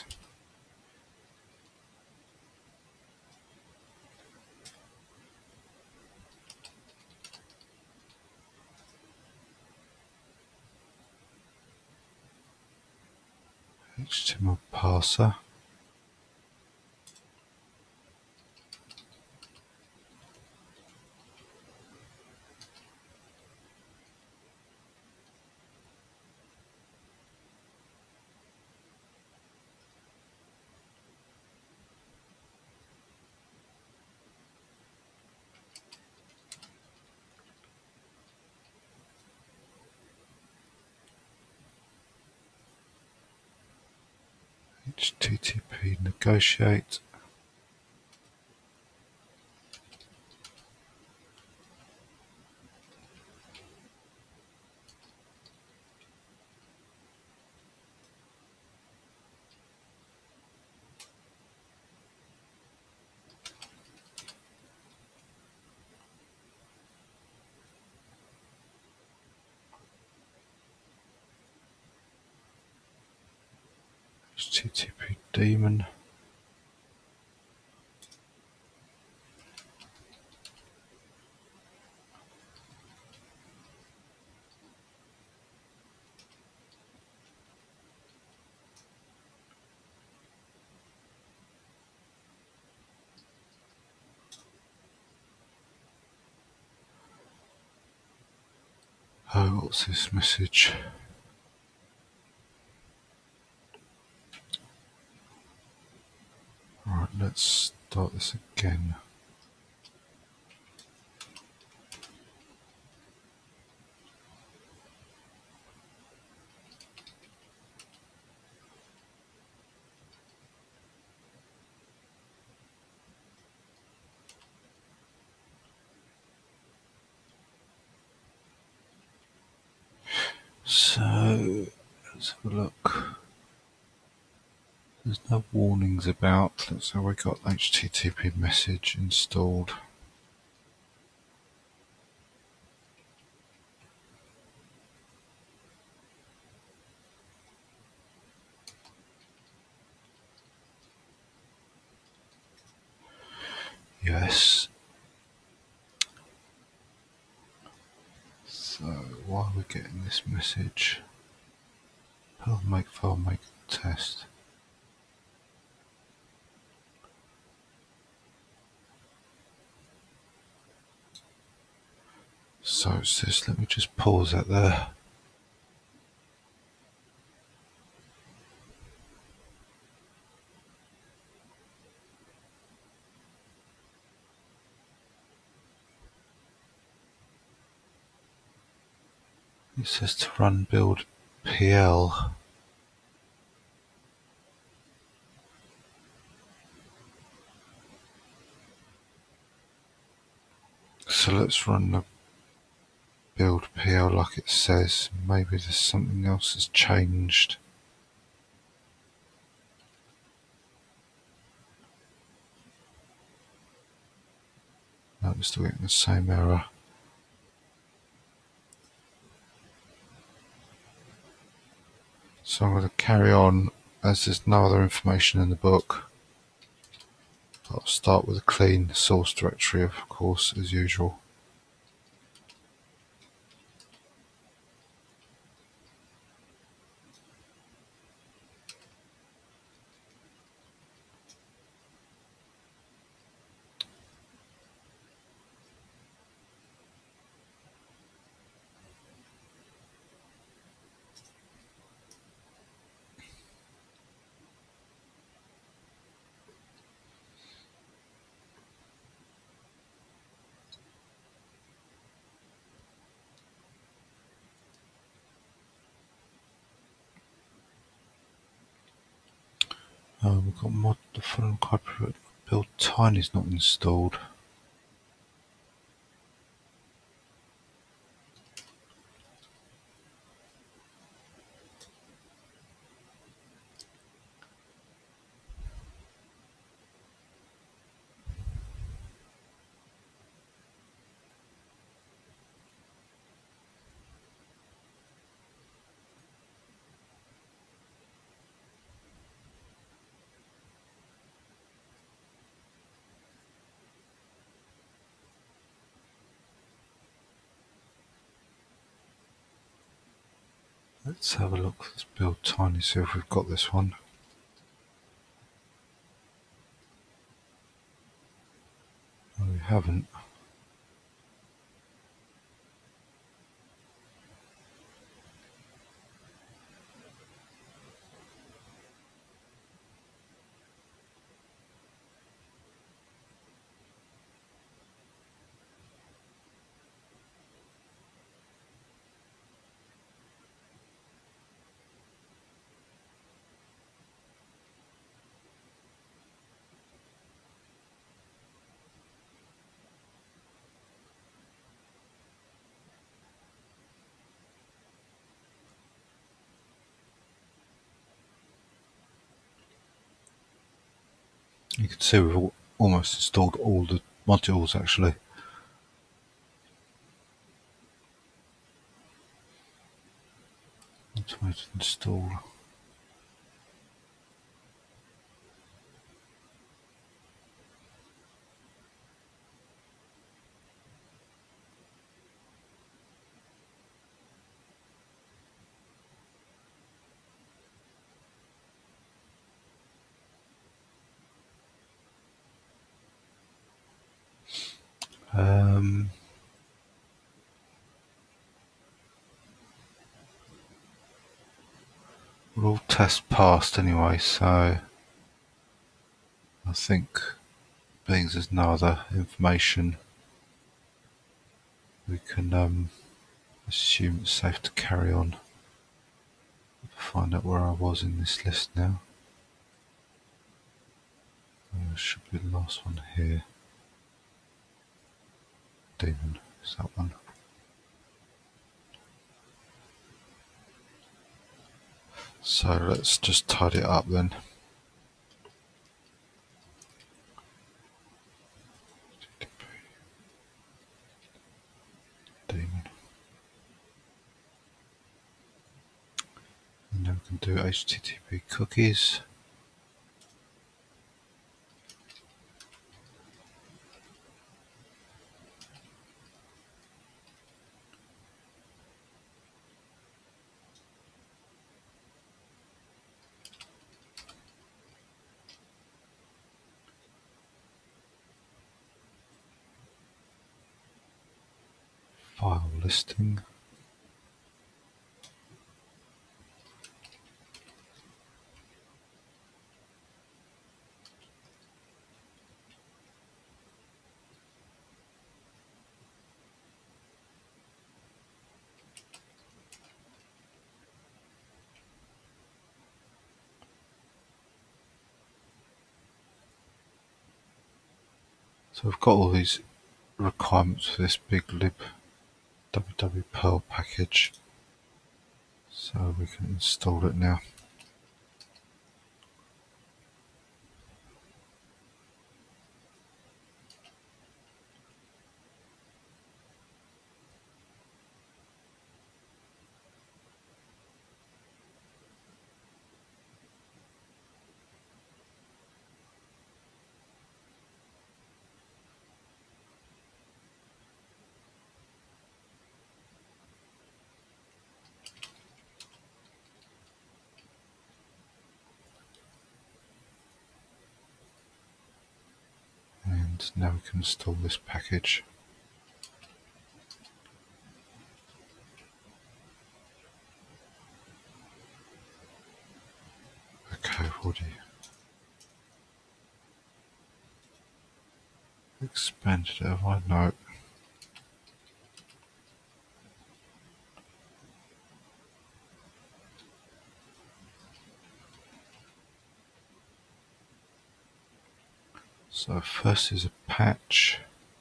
H T M L parser. H T T P negotiate. H T T P daemon. Oh, what's this message? Alright, let's start this again. So, let's have a look. There's no warnings about. Let's say we got H T T P message installed. Yes. So, why are we getting this message? Perl make file make test. So it says, let me just pause that there. It says to run build P L. So let's run the build P L like it says. Maybe there's something else that's changed. No, we're still getting the same error. So I'm going to carry on, as there's no other information in the book. I'll start with a clean source directory, of course, as usual. Um, we've got mod the following copy build tiny is not installed. Let's have a look. Let's build tiny, see if we've got this one. No, we haven't. You can see we've almost installed all the modules actually. Automated install. Um, we're all tests passed anyway, so I think being there's no other information, we can um, assume it's safe to carry on. Find out where I was in this list now. Uh, should be the last one here. Demon, is that one? So let's just tidy it up then. Demon. And then we can do H T T P cookies. File listing. So we've got all these requirements for this big lib www Perl package. So we can install it now. So now we can install this package. Okay, I've already expanded it, have I? No. So first is a patch,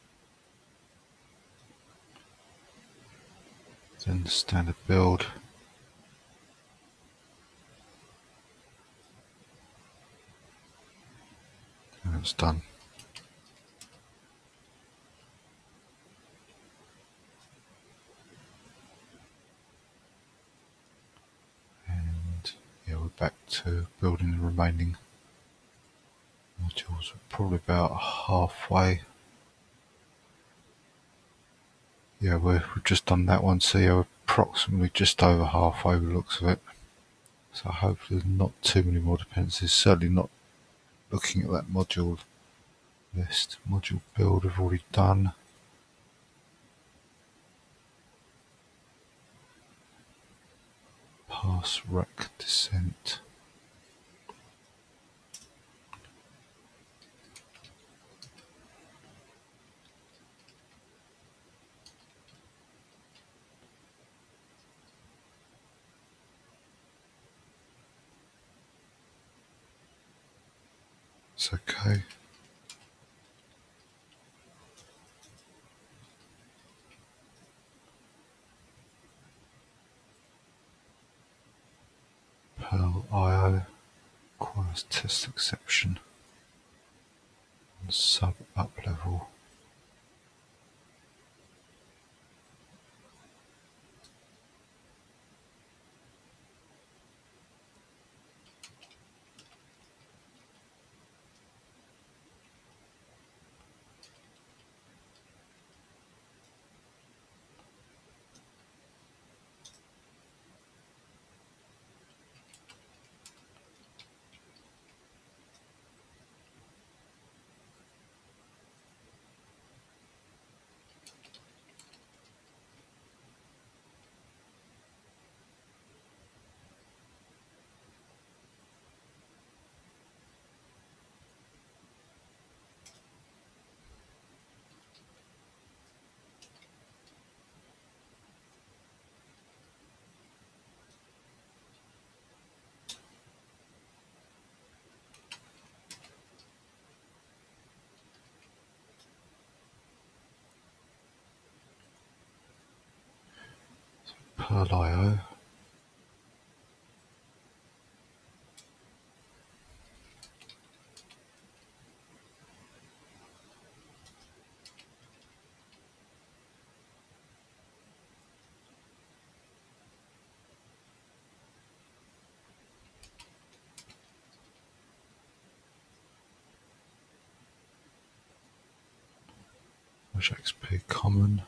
then the standard build, and it's done. And yeah, we're back to building the remaining modules. We're probably about halfway. Yeah, we're, we've just done that one, so yeah, we're approximately just over halfway with the looks of it. So hopefully not too many more dependencies, certainly not looking at that module list. Module build we've already done. Pass rec descent. It's okay. Perl I O requires test exception and sub up level. Perl I O. X P common.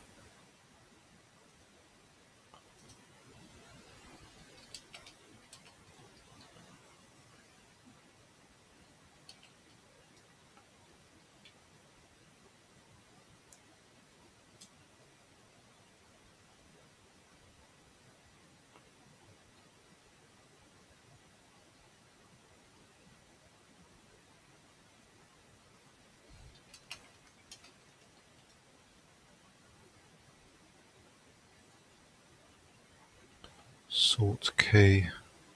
Sort key.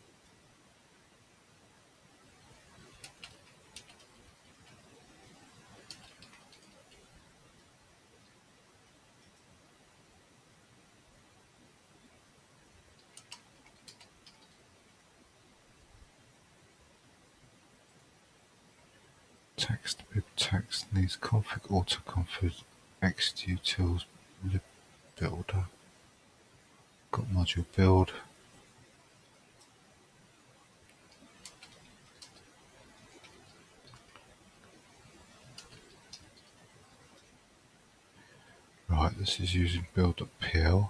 Text bib text needs config autoconfig xutils lib builder. Got module build. Right, this is using build.pl.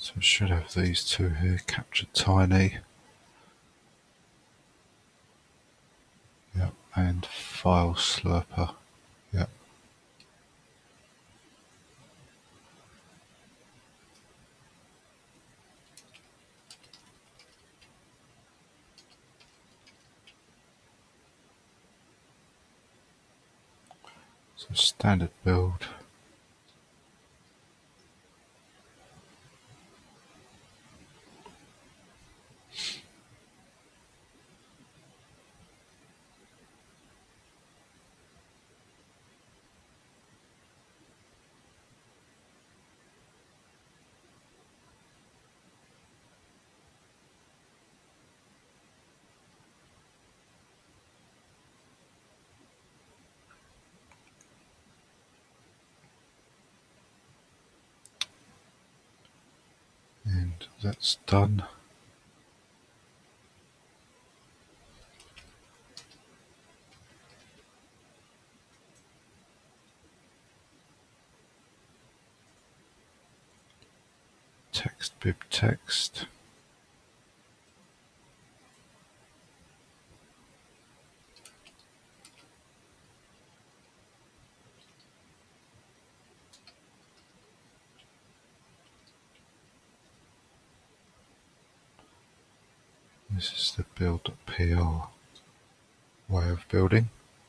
So I should have these two here, captured tiny. Yep, and file slurper. Yep. So standard build. And that's done. Text bib text. This is the build.pl way of building.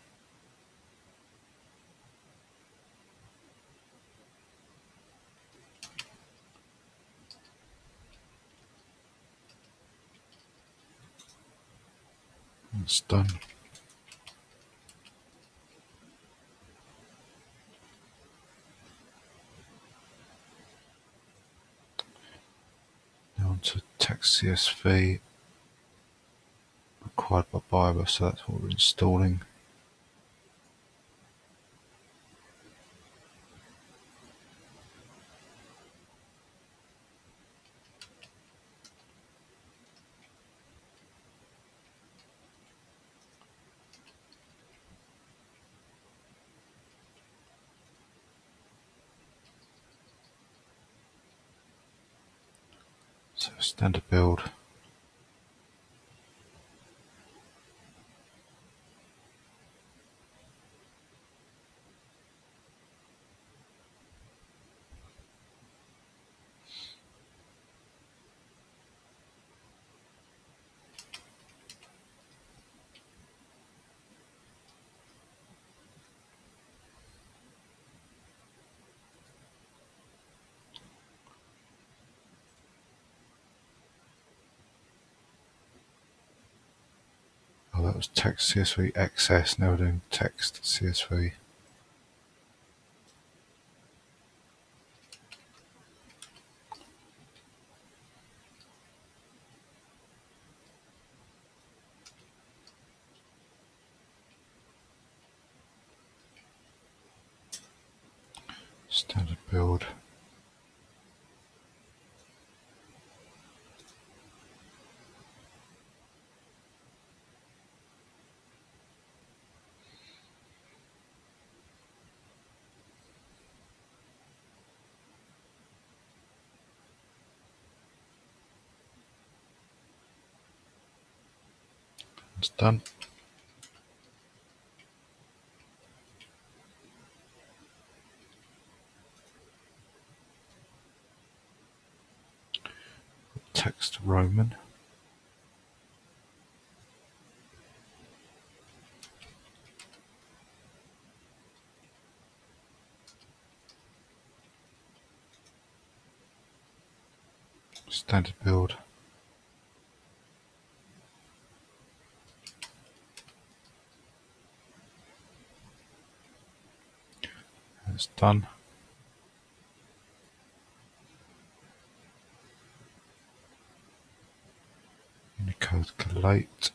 It's done. Now onto text C S V required by Biber, so that's what we're installing. So standard build. Oh, that was text C S V X S, now we're doing text C S V. Standard build. It's done. Text Roman. Standard build. And it's done. Unicode collate.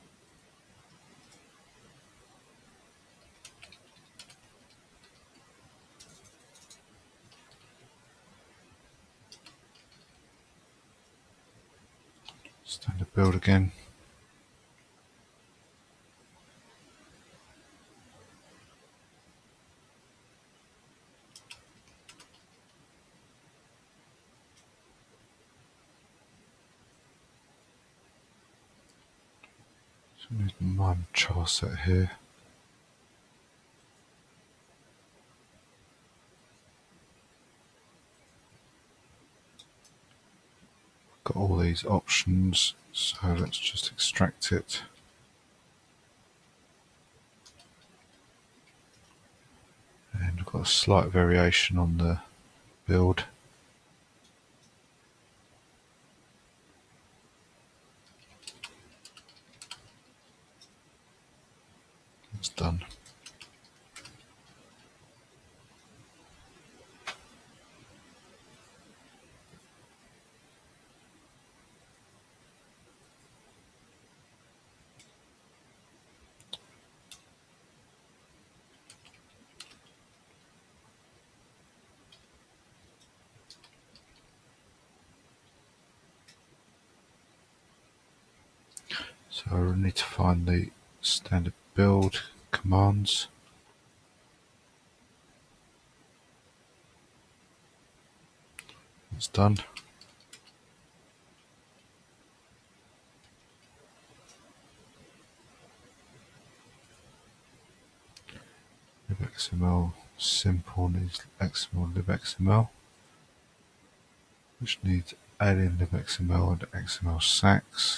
Standard build again. So we need my char set here. Got all these options, so let's just extract it. And we've got a slight variation on the build. It's done. So I need to find the standard build commands. It's done. libxml simple needs xml libxml, which needs alien libxml and xml sax.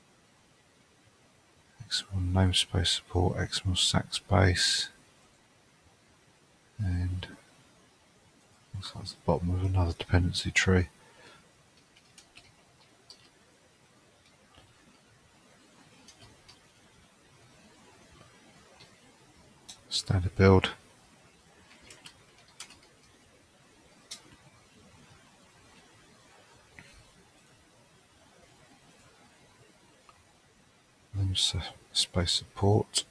X M L namespace support, X M L sax base, and looks like it's the bottom of another dependency tree. Standard build. Namespace support.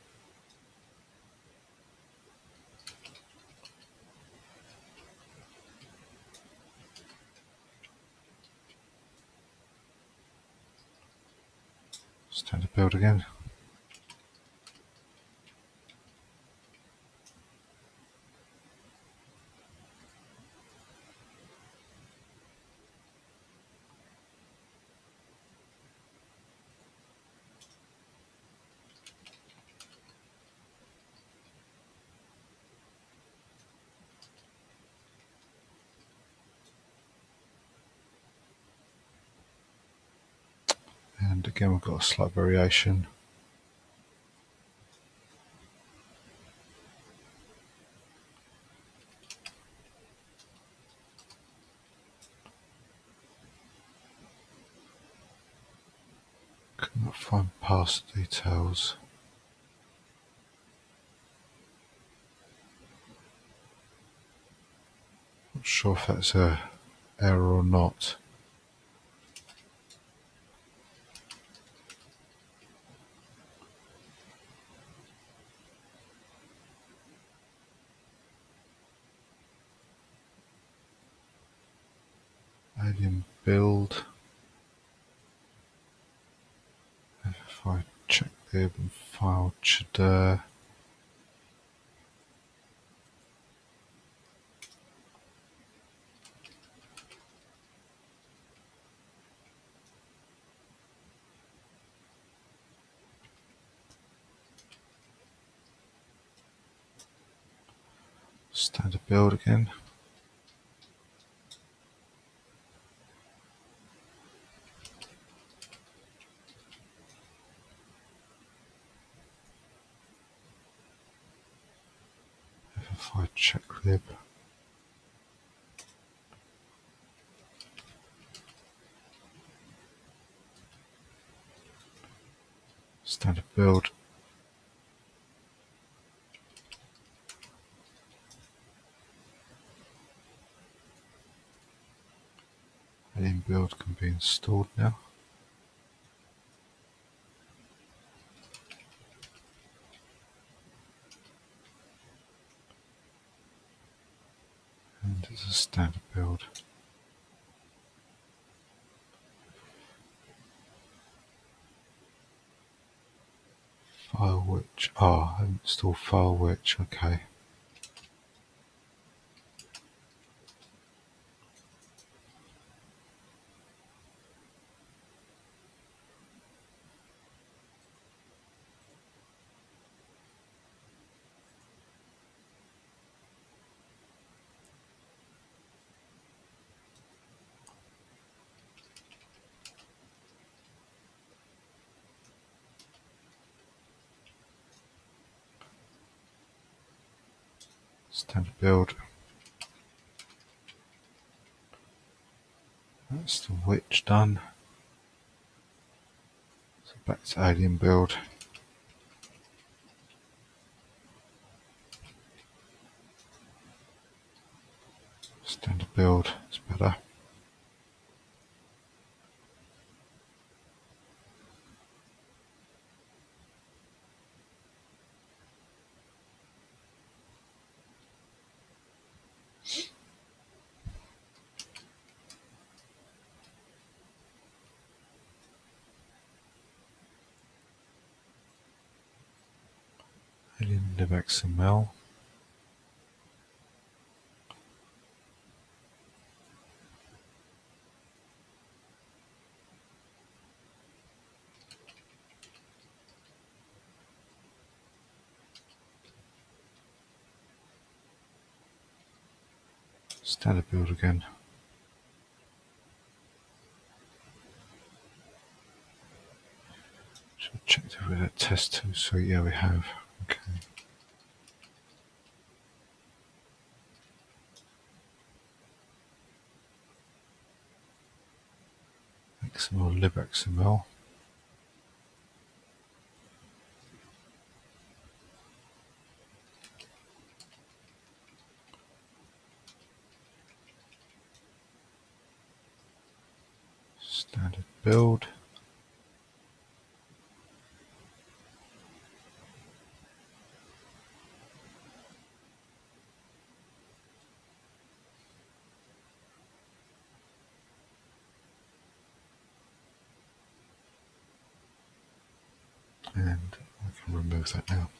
Standard build again. And again, we've got a slight variation. Cannot find pass details. Not sure if that's a error or not. Alien build. If I check lib and file chdir. Standard build again. If I check lib. Standard build. Alien build can be installed now. And it's a standard build. File which, ah, I haven't installed file which, okay. Standard build. That's the witch done. So back to alien build. Standard build is better. Alien libxml. Standard build again. Should check if we had test two, so yeah we have. Okay. X M L libxml. Standard build. And I can remove that now.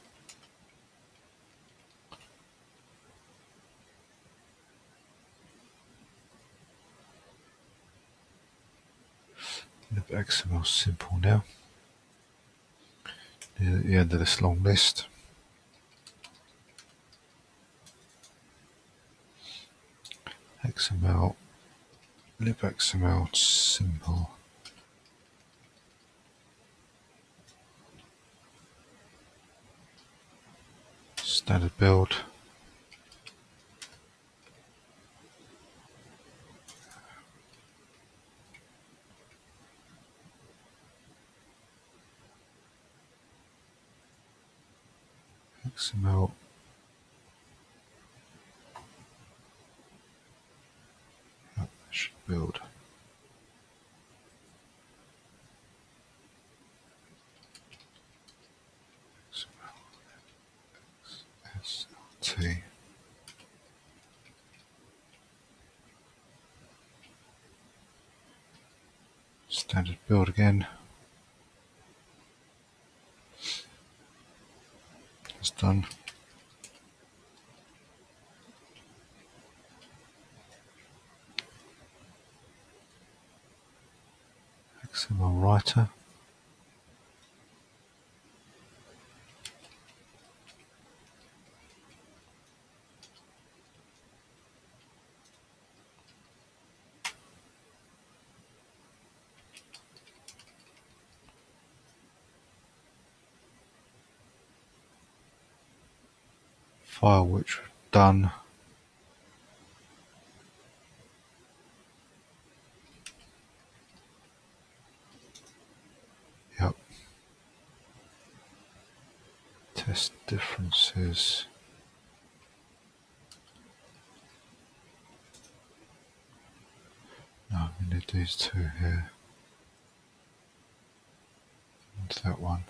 libxml simple now. Near the end of this long list. X M L, libxml simple. Standard build. X M L. Oh, that should build. X M L, S L T. Standard build again. It's done. X M L writer. File which we've done. Yep. Test differences. No, we need these two here. And that one.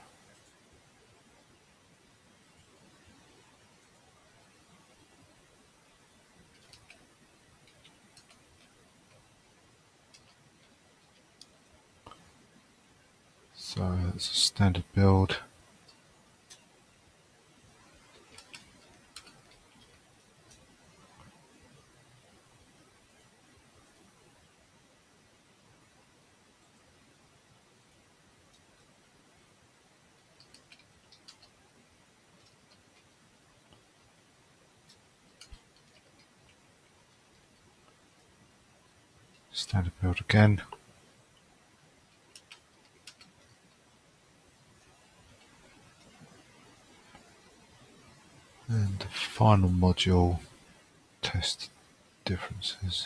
So that's a standard build. Standard build again. And the final module, test differences.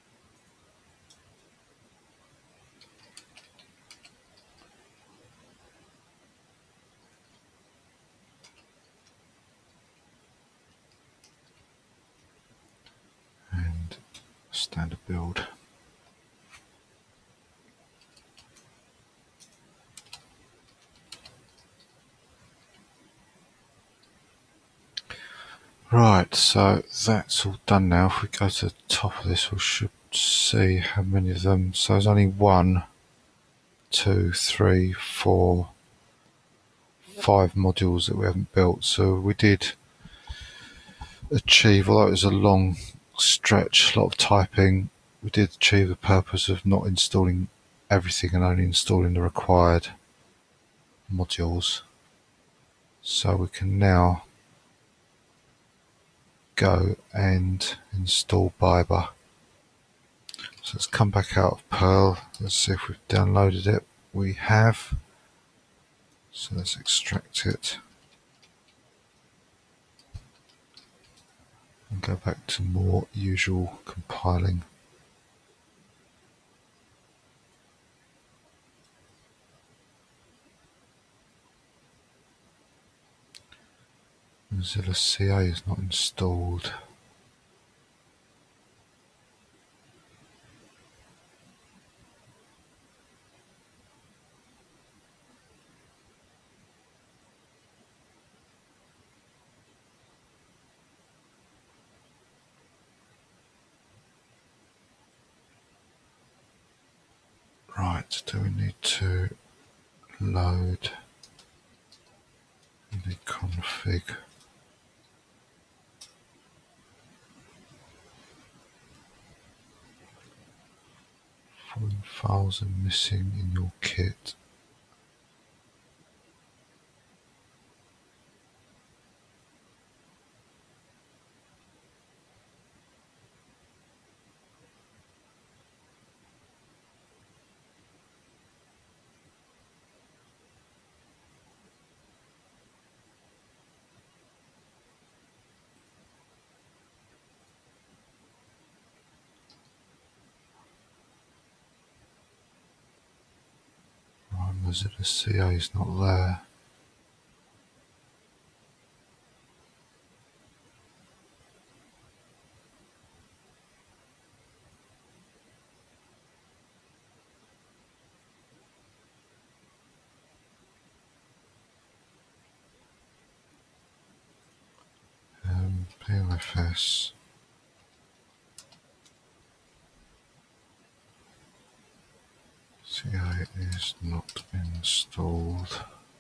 And standard build. Right, so that's all done now. If we go to the top of this, we should see how many of them. So there's only one, two, three, four, five modules that we haven't built. So we did achieve, although it was a long stretch, a lot of typing, we did achieve the purpose of not installing everything and only installing the required modules. So we can now go and install Biber. So let's come back out of Perl. Let's see if we've downloaded it. We have. So let's extract it and go back to more usual compiling. Mozilla C A is not installed. Right, do we need to load the config? Foreign files are missing in your kit. Right, Mozilla C A is not there. Um, B L F S. C A is not installed.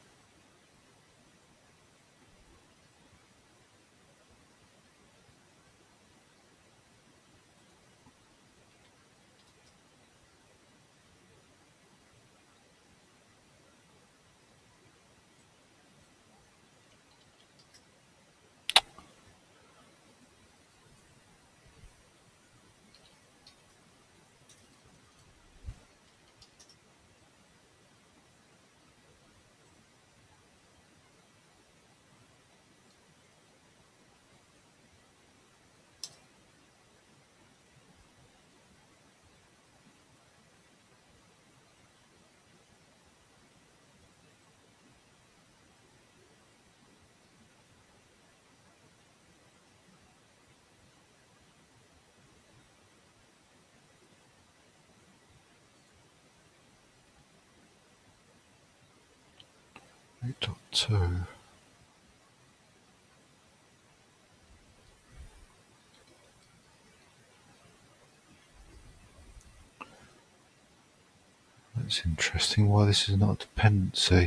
eight point two. That's interesting. Why this is not a dependency?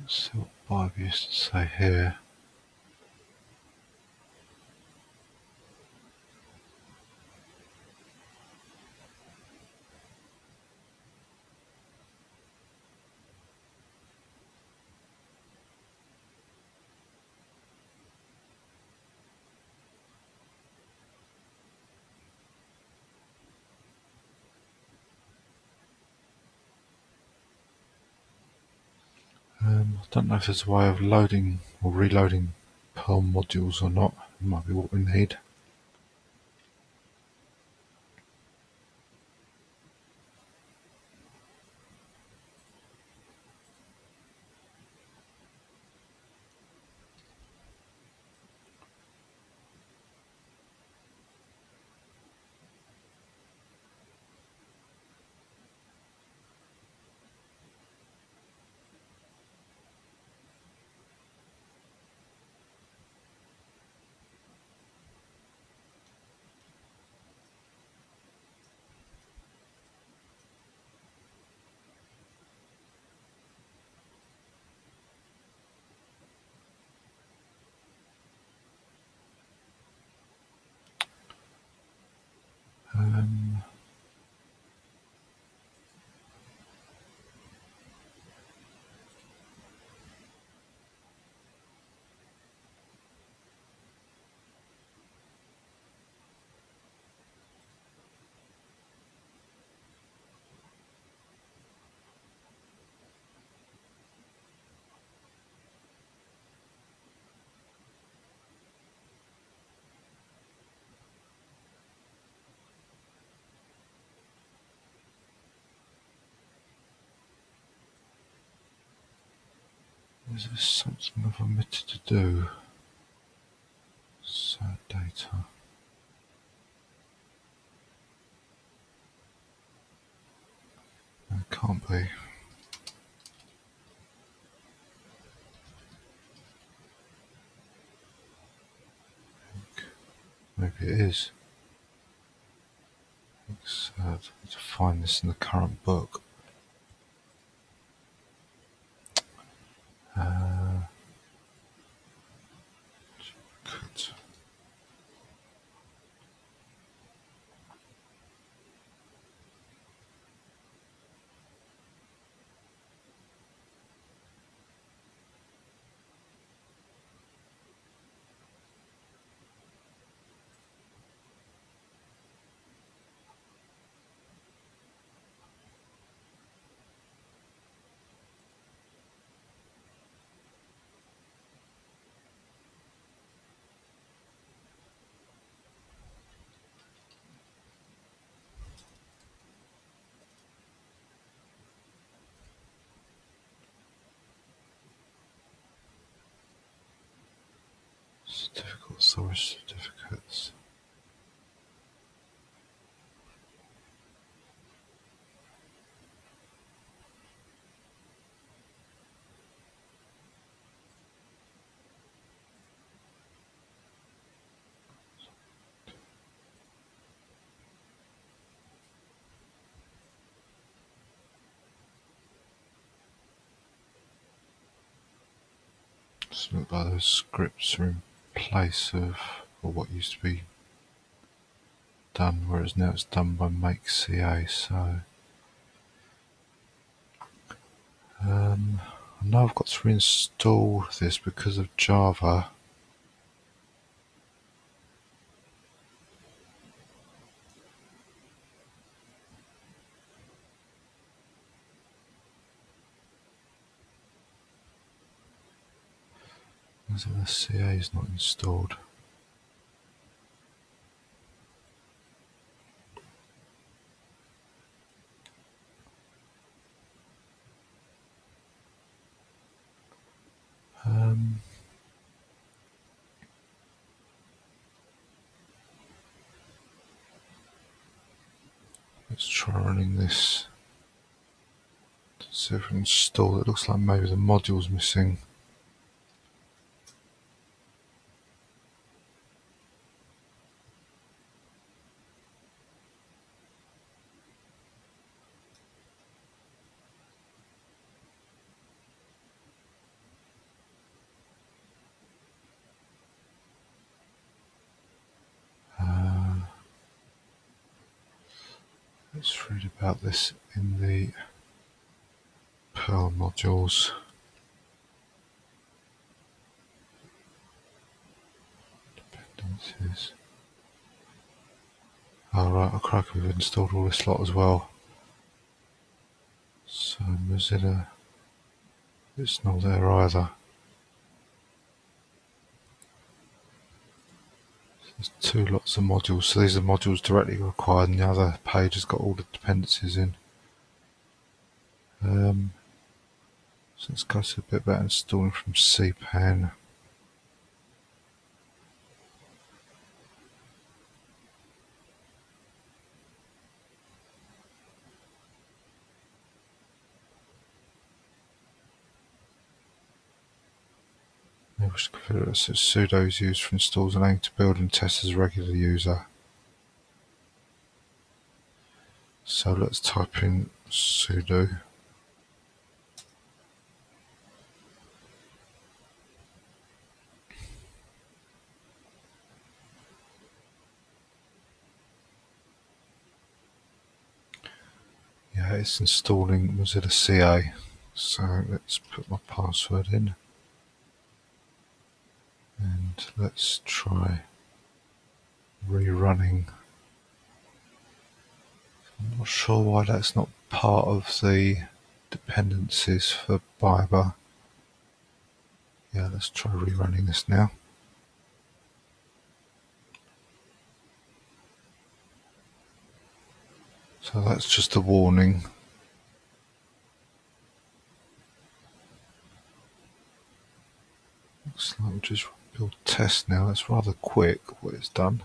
Let's see what Biber used to say here. Um, I don't know if there's a way of loading or reloading Perl modules or not. It might be what we need. Um, is there something I've omitted to do? Sad data. No, it can't be. Maybe it is. It's sad. I need to find this in the current book. Uh, could- Certificate, storage certificates. Doesn't look like those scripts are in place of or what used to be done, whereas now it's done by make C A. So um, I know I've got to reinstall this because of Java. So the C A is not installed. Um, let's try running this to see if we can install it. It looks like maybe the module's missing. Let's read about this in the Perl modules. Dependencies. Oh right, I crack, we've installed all this lot as well. So Mozilla, it's not there either. There's two lots of modules, so these are modules directly required, and the other page has got all the dependencies in. Um, so let's go to a bit about installing from C pan. Maybe we should configure it so sudo is used for installs and aim to build and test as a regular user. So let's type in sudo. Yeah, it's installing Mozilla C A. So let's put my password in. And let's try rerunning. I'm not sure why that's not part of the dependencies for Biber. Yeah, let's try rerunning this now. So that's just a warning. Looks like we just build test now. That's rather quick what it's done.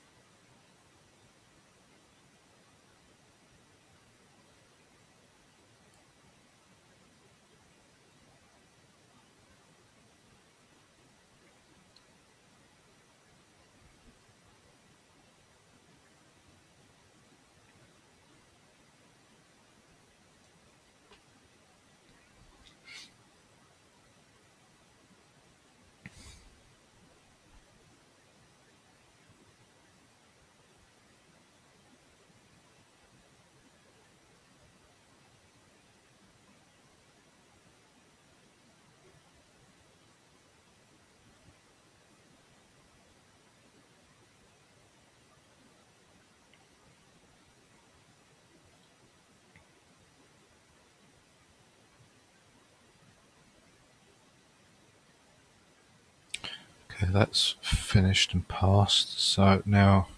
Okay, that's finished and passed. So now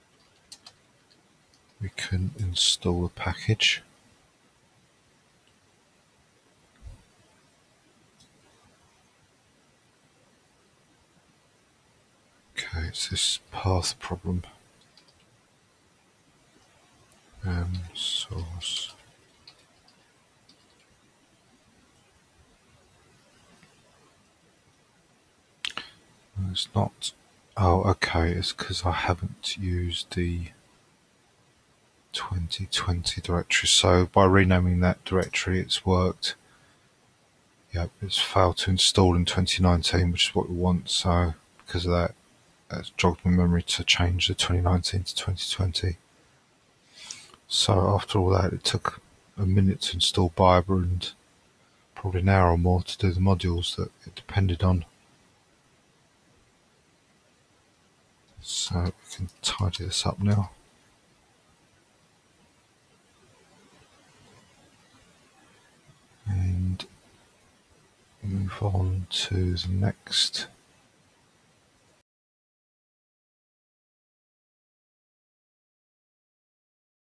we can install the package. Okay, it's this path problem. Um, source. No, it's not. Oh, okay, it's because I haven't used the twenty twenty directory. So by renaming that directory, it's worked. Yep, it's failed to install in twenty nineteen, which is what we want. So because of that, that's jogged my memory to change the twenty nineteen to twenty twenty. So after all that, it took a minute to install Biber and probably an hour or more to do the modules that it depended on. So we can tidy this up now. And move on to the next